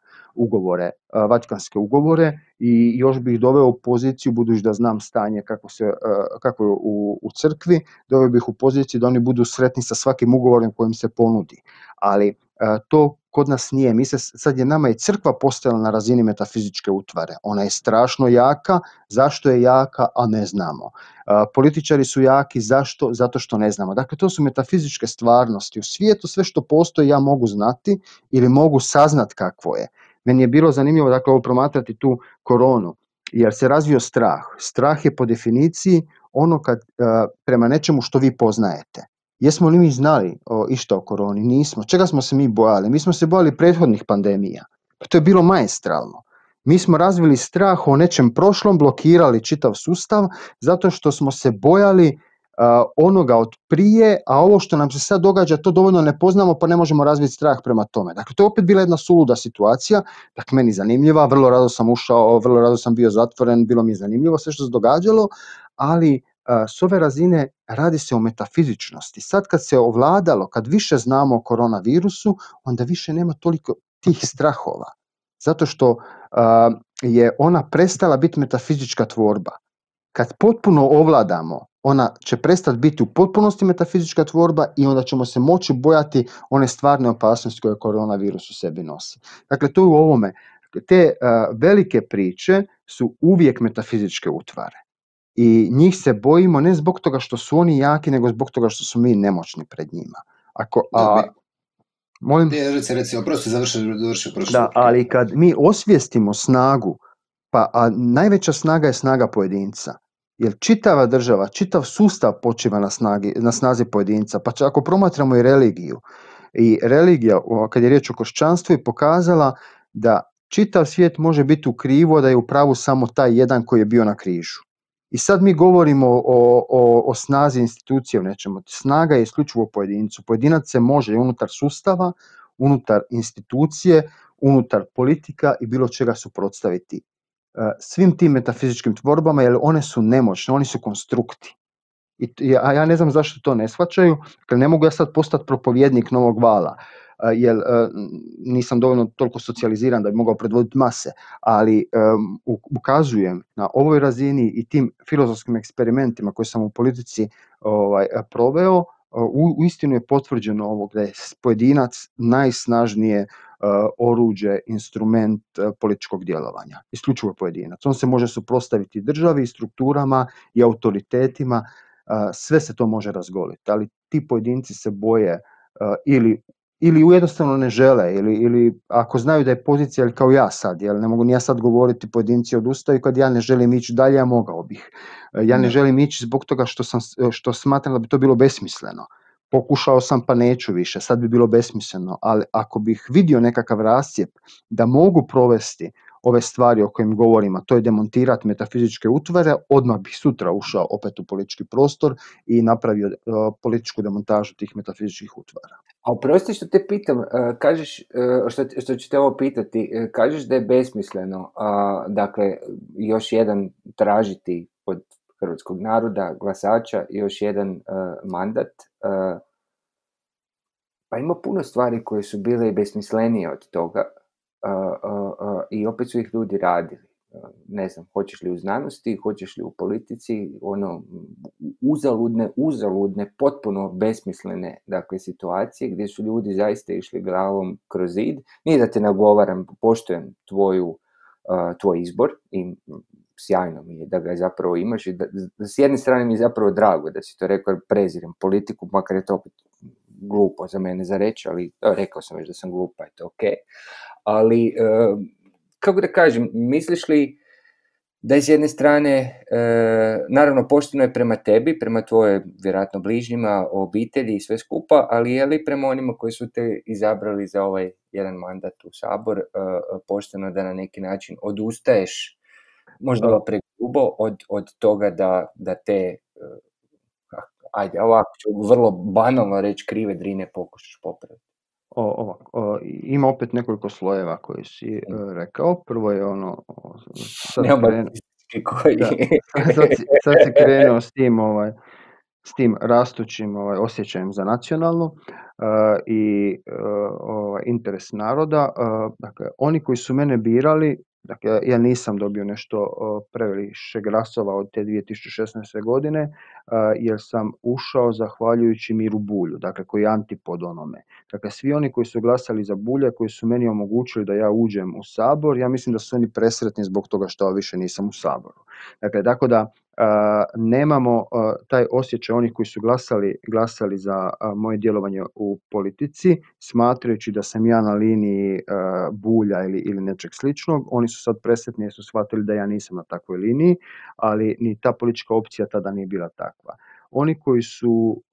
Vatikanske ugovore i još bih doveo u poziciju, budući da znam stanje kako je u crkvi, doveo bih u poziciju da oni budu sretni sa svakim ugovorom kojim se ponudi. Ali to kod nas nije. Sad je nama i crkva postala na razini metafizičke utvare. Ona je strašno jaka. Zašto je jaka, a ne znamo. Političari su jaki. Zašto? Zato što ne znamo. Dakle, to su metafizičke stvarnosti. U svijetu sve što postoji ja mogu znati ili mogu saznat kakvo je. Meni je bilo zanimljivo, dakle, promatrati tu koronu, jer se razvio strah. Strah je po definiciji ono kad prema nečemu što vi poznajete. Jesmo li mi znali išta o koroni? Nismo. Čega smo se mi bojali? Mi smo se bojali prethodnih pandemija. Pa to je bilo maestralno. Mi smo razvili strah o nečem prošlom, blokirali čitav sustav, zato što smo se bojali onoga od prije, a ovo što nam se sad događa, to dovoljno ne poznamo, pa ne možemo razviti strah prema tome. Dakle, to je opet bila jedna suluda situacija, dakle, meni zanimljiva, vrlo rado sam ušao, vrlo rado sam bio zatvoren, bilo mi je zanimljivo sve što se događalo, ali s ove razine radi se o metafizičnosti. Sad kad se ovladalo, kad više znamo o koronavirusu, onda više nema toliko tih strahova. Zato što je ona prestala biti metafizička tvorba. Kad potpuno ovladamo, ona će prestati biti u potpunosti metafizička tvorba i onda ćemo se moći bojati one stvarne opasnosti koje koronavirus u sebi nosi. Dakle, to je u ovome. Te velike priče su uvijek metafizičke utvare. I njih se bojimo ne zbog toga što su oni jaki, nego zbog toga što su mi nemoćni pred njima. Reci, oprosti, završi. Da, ali kad mi osvijestimo snagu, a najveća snaga je snaga pojedinca. Jer čitava država, čitav sustav počiva na snazi pojedinca. Pa čak ako promatramo i religiju. I religija, kad je riječ o kršćanstvu, je pokazala da čitav svijet može biti u krivu, da je u pravu samo taj jedan koji je bio na križu. I sad mi govorimo o snazi institucije u nečemu. Snaga je isključivo u pojedincu. Pojedinac se može unutar sustava, unutar institucije, unutar politika i bilo čega suprotstaviti svim tim metafizičkim tvorbama, jer one su nemoćne, oni su konstrukti. A ja ne znam zašto to ne shvaćaju, jer ne mogu ja sad postati propovjednik novog vala, jer nisam dovoljno toliko socijaliziran da bi mogao predvoditi mase, ali ukazujem na ovoj razini i tim filozofskim eksperimentima koje sam u politici proveo, uistinu je potvrđeno ovog da je pojedinac najsnažnije oruđe, instrument političkog djelovanja. Isključivo pojedinac. On se može suprotstaviti državi, strukturama i autoritetima, sve se to može razgoliti, ali ti pojedinci se boje ili jednostavno ne žele, ili ako znaju da je pozicija, ili kao ja sad, ne mogu ni ja sad govoriti pojedinci odustaju kad ja ne želim ići dalje, a mogao bih. Ja ne želim ići zbog toga što smatram da bi to bilo besmisleno. Pokušao sam pa neću više, sad bi bilo besmisleno, ali ako bih vidio nekakav rascijep da mogu provesti ove stvari o kojim govorim, a to je demontirati metafizičke utvare, odmah bih sutra ušao opet u politički prostor i napravio političku demontažu tih metafizičkih utvara. A oprosti što te pitam, kažeš, što ću te ovo pitati, kažeš da je besmisleno, dakle, još jedan tražiti od hrvatskog naroda, glasača, još jedan mandat, pa ima puno stvari koje su bile i besmislenije od toga i opet su ih ljudi radili. Ne znam, hoćeš li u znanosti, hoćeš li u politici, uzaludne, potpuno besmislene, dakle, situacije gdje su ljudi zaista išli glavom kroz zid. Nije da te nagovaram, poštujem tvoj izbor i sjajno mi je da ga zapravo imaš i da s jedne strane mi je zapravo drago da si to rekao, prezirem politiku, makar je to opet glupo za mene za reći, ali rekao sam već da sam glupa, je to ok. Ali, kako da kažem, misliš li da je s jedne strane, naravno pošteno je prema tebi, prema tvoje vjerojatno bližnjima, obitelji i sve skupa, ali je li prema onima koji su te izabrali za ovaj jedan mandat u Sabor, pošteno da na neki način odustaješ, možda pregrubo, od toga da te, ajde, ovako ću vrlo banalno reći, krive drine pokušaš popraviti? Ima opet nekoliko slojeva koji si rekao. Prvo je sad se krenuo s tim rastućim osjećajem za nacionalno i interes naroda. Dakle, oni koji su mene birali, dakle, ja nisam dobio nešto previše glasova od te 2016. godine, jer sam ušao zahvaljujući Miru Bulju, dakle, koji je antipod onome. Dakle, svi oni koji su glasali za Bulja, koji su meni omogućili da ja uđem u Sabor, ja mislim da su oni presretni zbog toga što više nisam u Saboru. Dakle, tako da nemamo taj osjećaj onih koji su glasali za moje djelovanje u politici, smatrajući da sam ja na liniji Bulja ili nečeg sličnog. Oni su sad presretni jer su shvatili da ja nisam na takvoj liniji, ali ni ta politička opcija tada nije bila takva. Oni koji su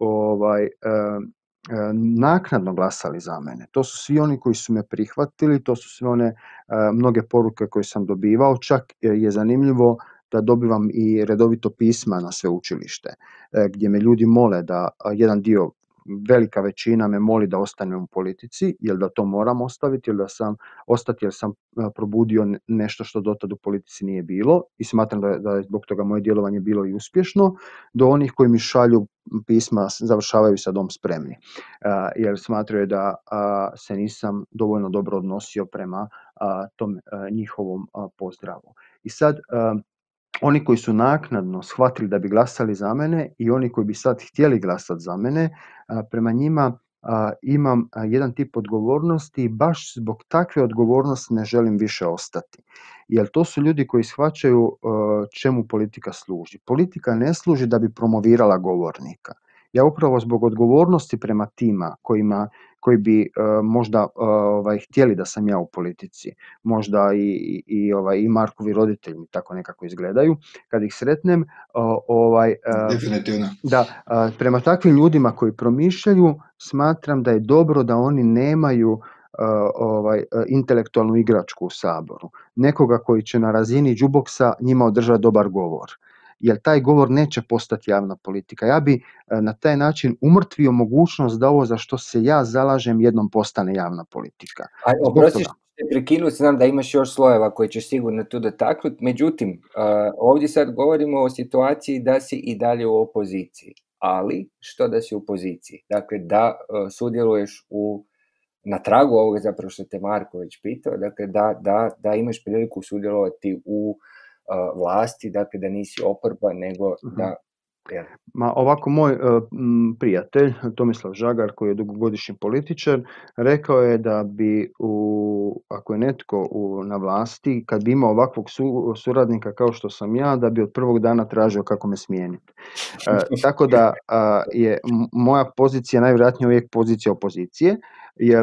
naknadno glasali za mene, to su svi oni koji su me prihvatili, to su sve one mnoge poruke koje sam dobivao. Čak je zanimljivo da dobivam i redovito pisma na sveučilište, gdje me ljudi mole da jedan dio, velika većina me moli da ostanem u politici, jer da to moram ostaviti, jer sam probudio nešto što dotad u politici nije bilo i smatram da je zbog toga moje djelovanje bilo i uspješno, do onih koji mi šalju pisma, završavaju sa dom spremni, jer smatraju da se nisam dovoljno dobro odnosio prema tom njihovom pozdravu. I sad, oni koji su naknadno shvatili da bi glasali za mene i oni koji bi sad htjeli glasati za mene, prema njima imam jedan tip odgovornosti i baš zbog takve odgovornosti ne želim više ostati. Jer to su ljudi koji shvaćaju čemu politika služi. Politika ne služi da bi promovirala govornika. Ja upravo zbog odgovornosti prema tima koji bi možda htjeli da sam ja u politici, možda i Markovi roditelji mi tako nekako izgledaju, kad ih sretnem, definitivno. Da, prema takvim ljudima koji promišljaju, smatram da je dobro da oni nemaju intelektualnu igračku u Saboru. Nekoga koji će na razini jukeboxa njima održati dobar govor. Jer taj govor neće postati javna politika. Ja bi na taj način umrtvio mogućnost da ovo za što se ja zalažem jednom postane javna politika. Oprosti što te prekinuti, znam da imaš još slojeva koji ćeš sigurno tu dotaknuti, međutim, ovdje sad govorimo o situaciji da si i dalje u opoziciji, ali što da si u poziciji? Dakle, da sudjeluješ na tragu ovoga zapravo što te Marko već pitao, dakle da imaš priliku sudjelovati u vlasti, dakle da nisi oporba, nego da Jel? Ma ovako, moj prijatelj Tomislav Žagar, koji je dugogodišnji političar, rekao je da bi ako je netko na vlasti, kad bi imao ovakvog suradnika kao što sam ja, da bi od prvog dana tražio kako me smijeniti. Tako da je moja pozicija najvjerojatnije uvijek pozicija opozicije, jer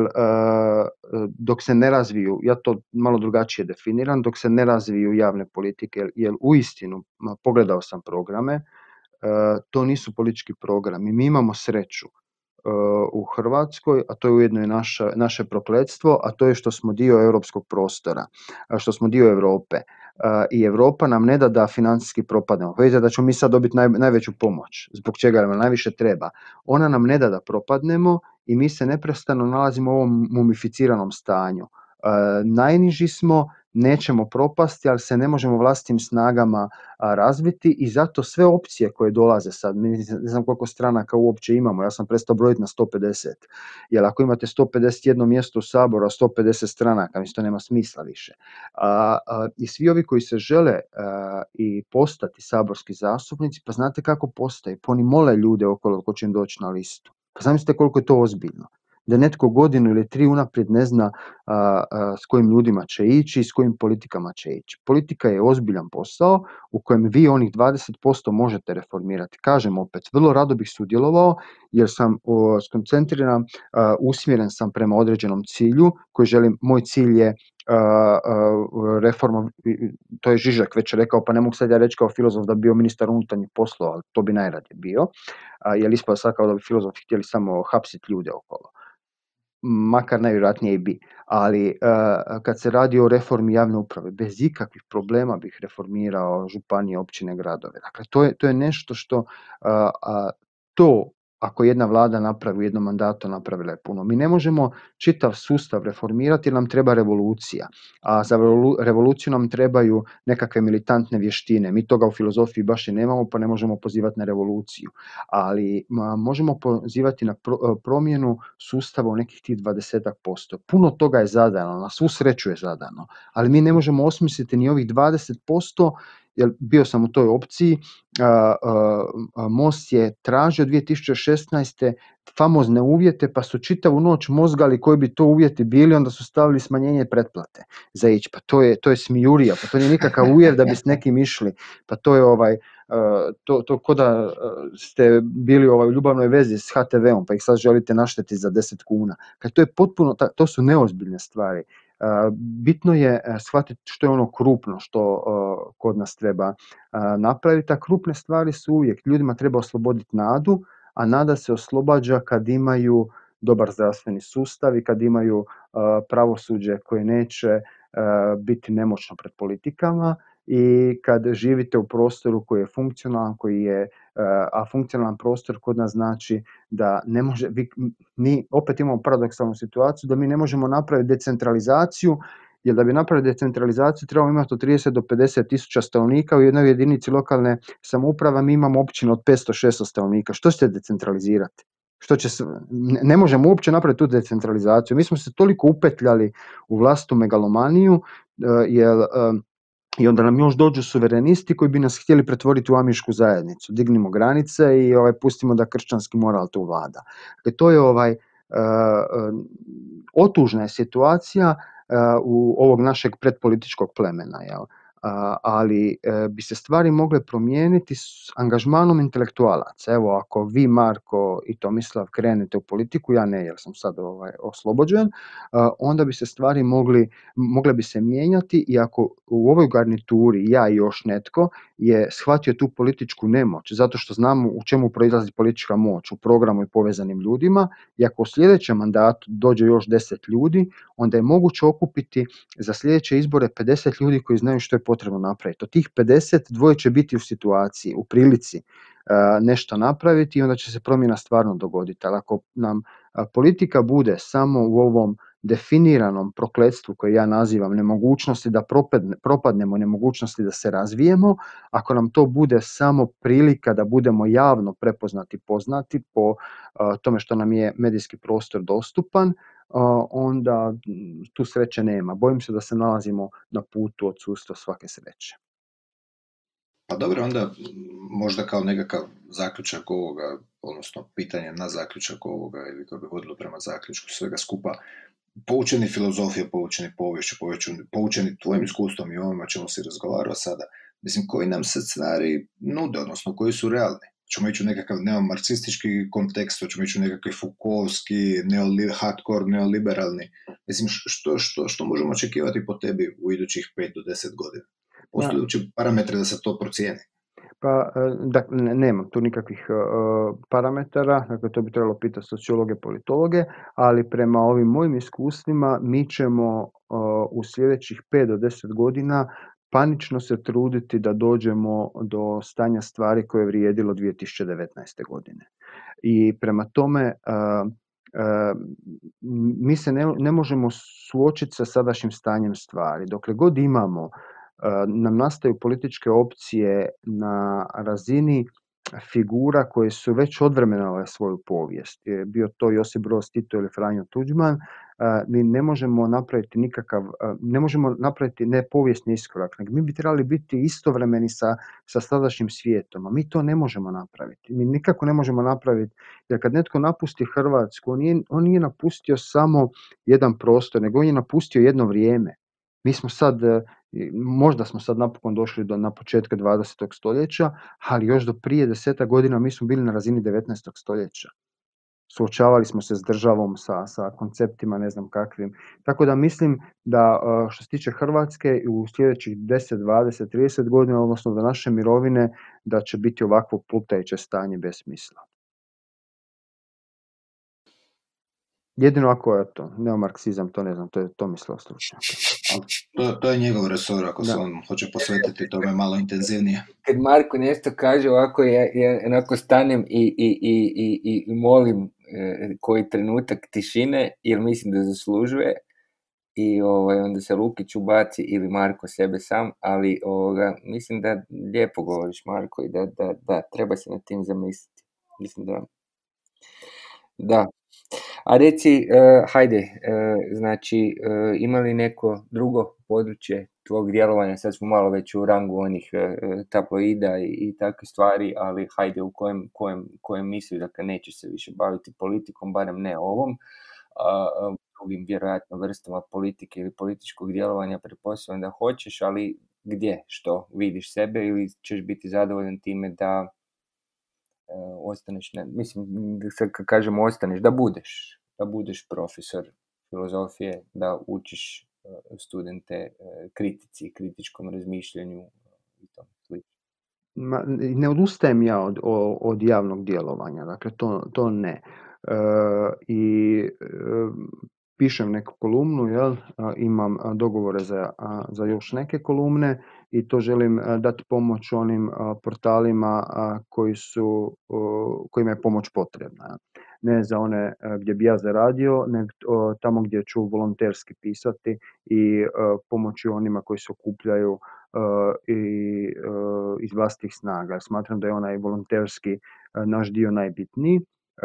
dok se ne razviju, ja to malo drugačije definiram, dok se ne razviju javne politike, jer uistinu, pogledao sam programe, to nisu politički programi. Mi imamo sreću u Hrvatskoj, a to je ujedno i naše prokletstvo, a to je što smo dio europskog prostora, što smo dio Europe. I Europa nam ne da financijski propadnemo. Vidite da ćemo mi sad dobiti najveću pomoć, zbog čega nam najviše treba. Ona nam ne da propadnemo i mi se neprestano nalazimo u ovom mumificiranom stanju. Najniži smo, nećemo propasti, ali se ne možemo vlastitim snagama razviti i zato sve opcije koje dolaze sad, ne znam koliko stranaka uopće imamo, ja sam prestao brojiti na 150, jer ako imate 151 mjesto u Saboru, a 150 stranaka, mislim to nema smisla više. I svi ovi koji se žele i postati saborski zastupnici, pa znate kako postaju, pa oni mole ljude okolo ko će im doći na listu. Pa zamislite koliko je to ozbiljno. Da netko godinu ili 3 unaprijed ne zna s kojim ljudima će ići i s kojim politikama će ići. Politika je ozbiljan posao u kojem vi onih 20% možete reformirati. Kažem opet, vrlo rado bih sudjelovao jer sam skoncentriran, usmjeren sam prema određenom cilju koji želim. Moj cilj je reforma, to je Žižek već rekao, pa ne mogu sad ja reći kao filozof da bi bio ministar unutarnjih poslova, ali to bi najradije bio, jer ispada sad kao da bi filozofi htjeli samo hapsiti ljude okolo. Makar najvjerojatnije i bi, ali kad se radi o reformi javne uprave, bez ikakvih problema bih reformirao županije, općine, gradove. Dakle, to je nešto što to, ako jedna vlada napravi u jednom mandatu, napravila je puno. Mi ne možemo čitav sustav reformirati jer nam treba revolucija, a za revoluciju nam trebaju nekakve militantne vještine. Mi toga u filozofiji baš i nemamo, pa ne možemo pozivati na revoluciju. Ali možemo pozivati na promjenu sustava u nekih tih 20%. Puno toga je zadano, na svu sreću je zadano, ali mi ne možemo osmisliti ni ovih 20%, jer bio sam u toj opciji. Most je tražio 2016. famozne uvjete, pa su čitavu noć mozgali koji bi to uvjeti bili, onda su stavili smanjenje pretplate za ići. Pa to je smijurija, pa to nije nikakav uvjet da bi s nekim išli. Pa to je to ko da ste bili u ljubavnoj vezi s HTV-om, pa ih sad želite naštetiti za 10 kuna. To je potpuno, to su neozbiljne stvari. Bitno je shvatiti što je ono krupno što kod nas treba napraviti, a krupne stvari su uvijek, ljudima treba osloboditi nadu, a nada se oslobađa kad imaju dobar zdravstveni sustav i kad imaju pravosuđe koje neće biti nemoćno pred politikama i kad živite u prostoru koji je funkcionalan, a funkcionalan prostor kod nas znači da ne može, mi opet imamo paradoksalnu situaciju da mi ne možemo napraviti decentralizaciju, jer da bi napravili decentralizaciju trebamo imati od 30 do 50 tisuća stanovnika, u jednoj jedinici lokalne samouprave mi imamo općinu od 500-600 stanovnika. Što ćete decentralizirati? Ne možemo uopće napraviti tu decentralizaciju. Mi smo se toliko upetljali u vlastitu megalomaniju, jer i onda nam još dođu suverenisti koji bi nas htjeli pretvoriti u amišku zajednicu. Dignimo granice i pustimo da kršćanski moral tu vlada. Dakle, to je otužna je situacija u ovog našeg predpolitičkog plemena, ali bi se stvari mogle promijeniti s angažmanom intelektualaca. Evo, ako vi, Marko i Tomislav, krenete u politiku, ja ne, jer sam sad oslobođen, onda bi se stvari mogle bi se mijenjati i ako u ovoj garnituri ja i još netko je shvatio tu političku nemoć, zato što znamo u čemu proizlazi politička moć, u programu i povezanim ljudima, i ako u sljedećem mandatu dođe još 10 ljudi, onda je moguće okupiti za sljedeće izbore 50 ljudi koji znaju što je potrebno napraviti. Od tih 50 dvoje će biti u situaciji, u prilici nešto napraviti i onda će se promjena stvarno dogoditi. Ali ako nam politika bude samo u ovom definiranom prokletstvu koje ja nazivam nemogućnosti da propadnemo, nemogućnosti da se razvijemo, ako nam to bude samo prilika da budemo javno prepoznati, poznati po tome što nam je medijski prostor dostupan, onda tu sreće nema. Bojim se da se nalazimo na putu odsustva svake sreće. Pa dobro, onda možda kao nekakav zaključak ovoga, odnosno pitanje na zaključak ovoga, ili kako bi vodilo prema zaključku svega skupa, poučeni filozofije, poučeni poviješću, poučeni tvojim iskustvom i ovome o čemu si razgovarao sada, mislim, koji nam se scenariji nude, odnosno koji su realni? Ćemo ići u nekakav neomarksistički kontekst, ćemo ići u nekakvi Foucaultski, hardcore, neoliberalni. Mislim, što možemo očekivati po tebi u idućih 5 do 10 godina? Postoji li parametre da se to procijeni? Pa, dakle, nemam tu nikakvih parametara, dakle to bi trebalo pitati sociologe, politologe, ali prema ovim mojim iskustvima mi ćemo u sljedećih 5 do 10 godina panično se truditi da dođemo do stanja stvari koje je vrijedilo 2019. godine. I prema tome mi se ne možemo suočiti sa sadašnjim stanjem stvari. Dokle god imamo nam nastaju političke opcije na razini figura koje su već odvremenale svoju povijest. Bio to Josip Broz Tito ili Franjo Tuđman, mi ne možemo napraviti ne možemo napraviti ne povijesni iskorak, nego mi bi trebali biti istovremeni sa sadašnjim svijetom, a mi to ne možemo napraviti. Mi nikako ne možemo napraviti, jer kad netko napusti Hrvatsku, on nije napustio samo jedan prostor, nego on je napustio jedno vrijeme. Mi smo sad, možda smo sad napokon došli na početka 20. stoljeća, ali još do prije 10 godina mi smo bili na razini 19. stoljeća. Suočavali smo se s državom, sa konceptima ne znam kakvim. Tako da mislim da što se tiče Hrvatske u sljedećih 10, 20, 30 godina, odnosno do naše mirovine, da će biti ovakvo plutajuće stanje bez smisla. Jedino ako je to neomarksizam, to ne znam, to je Tomislav stručnjak. To je njegov resor, ako se on hoće posvetiti tome malo intenzivnije. Kad Marko nešto kaže ovako, ja onako stanem i molim koji trenutak tišine, jer mislim da zaslužuje, i onda se Lukić ubaci ili Marko sebe sam, ali mislim da lijepo govoriš, Marko, i da treba se nad tim zamisliti. Mislim da. A reci, hajde, znači, ima li neko drugo područje tvog djelovanja, sad smo malo već u rangu onih tabloida i takve stvari, ali hajde, u kojem misli da nećeš se više baviti politikom, barem ne ovom, drugim vjerojatno vrstama politike ili političkog djelovanja, pretpostavljam da hoćeš, ali gdje, što, vidiš sebe ili ćeš biti zadovoljan time da ostaneš, mislim, kad kažemo ostaneš, da budeš profesor filozofije, da učiš studente kritici, kritičkom razmišljanju i to slično. Ne odustajem ja od javnog djelovanja, dakle to ne. Pišem neku kolumnu, imam dogovore za još neke kolumne i to želim dati pomoć onim portalima kojima je pomoć potrebna. Ne za one gdje bi ja zaradio, nego tamo gdje ću volonterski pisati i pomoći onima koji se okupljaju iz vlastitih snaga. Smatram da je onaj volonterski naš dio najbitniji.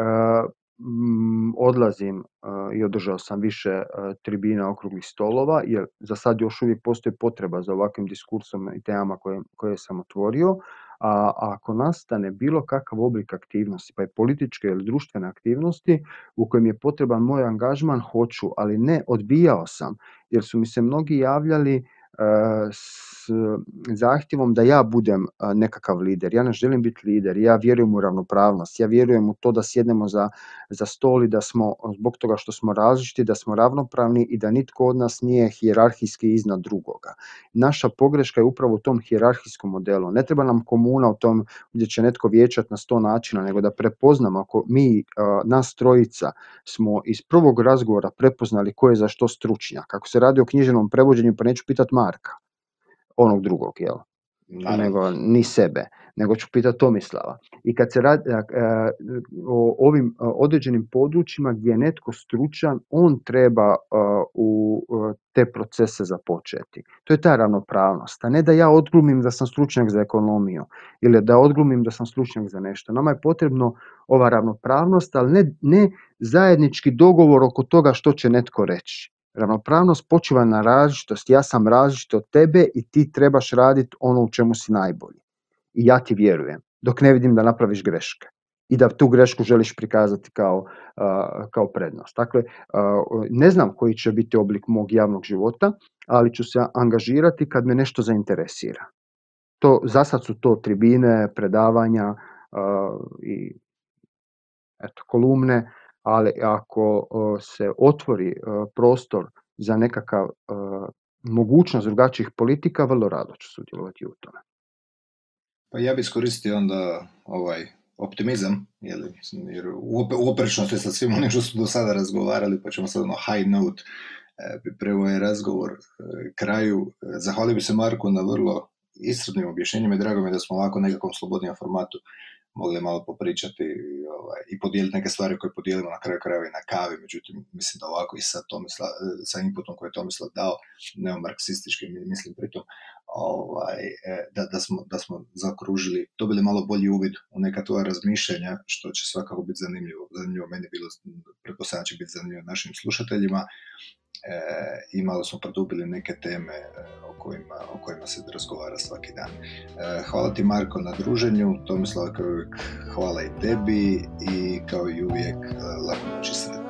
Odlazim i održao sam više tribina, okruglih stolova, jer za sad još uvijek postoji potreba za ovakvim diskursom i temama koje sam otvorio, a ako nastane bilo kakav oblik aktivnosti, pa i političke ili društvene aktivnosti u kojem je potreban moj angažman, hoću, ali ne odbijao sam, jer su mi se mnogi javljali s zahtjevom da ja budem nekakav lider. Ja ne želim biti lider, ja vjerujem u ravnopravnost, ja vjerujem u to da sjednemo za stol i da smo, zbog toga što smo različiti, da smo ravnopravni i da nitko od nas nije hijerarhijski iznad drugoga. Naša pogreška je upravo u tom hijerarhijskom modelu. Ne treba nam komuna u tom gdje će netko vijećati na 100 načina, nego da prepoznamo, ako mi, nas trojica, smo iz prvog razgovora prepoznali ko je za što stručnjak. Ako se radi o književnom prevođenju, pa neću pitati Marka, onog drugog, nego ni sebe, nego ću pitati Tomislava. I kad se radi o ovim određenim područjima gdje je netko stručan, on treba u te procese započeti. To je ta ravnopravnost, a ne da ja odglumim da sam stručnjak za ekonomiju ili da odglumim da sam stručnjak za nešto. Nama je potrebno ova ravnopravnost, ali ne zajednički dogovor oko toga što će netko reći. Ravnopravnost počiva na različitosti. Ja sam različit od tebe i ti trebaš raditi ono u čemu si najbolji. i ja ti vjerujem, dok ne vidim da napraviš greške i da tu grešku želiš prikazati kao prednost. Dakle, ne znam koji će biti oblik mog javnog života, ali ću se angažirati kad me nešto zainteresira. Za sad su to tribine, predavanja i kolumne, ali ako se otvori prostor za nekakav mogućnost drugačijih politika, vrlo rado ću sudjelovati u tome. Pa ja bi iskoristio onda optimizam, jer u oprečnosti sa svim onim što smo do sada razgovarali, pa ćemo sad high note prvo je razgovor kraju. Zahvalio bi se Marku na vrlo iscrpnim objašnjenjima i drago mi je da smo ovako nekakvom slobodnijem formatu mogli malo popričati i podijeliti neke stvari koje podijelimo na kraju krajeva i na kavi, međutim mislim da ovako i sa inputom koji je Tomislav dao, neomarksistički mislim pritom, da smo zaokružili, dobili malo bolji uvid u neka tvoja razmišljanja, što će svakako biti zanimljivo meni bilo, pretpostavljam će biti zanimljivo našim slušateljima. I malo smo produbili neke teme o kojima se razgovara svaki dan. Hvala ti Marko na druženju, Tomislav kao uvijek hvala i tebi i kao i uvijek laku noć i sreću.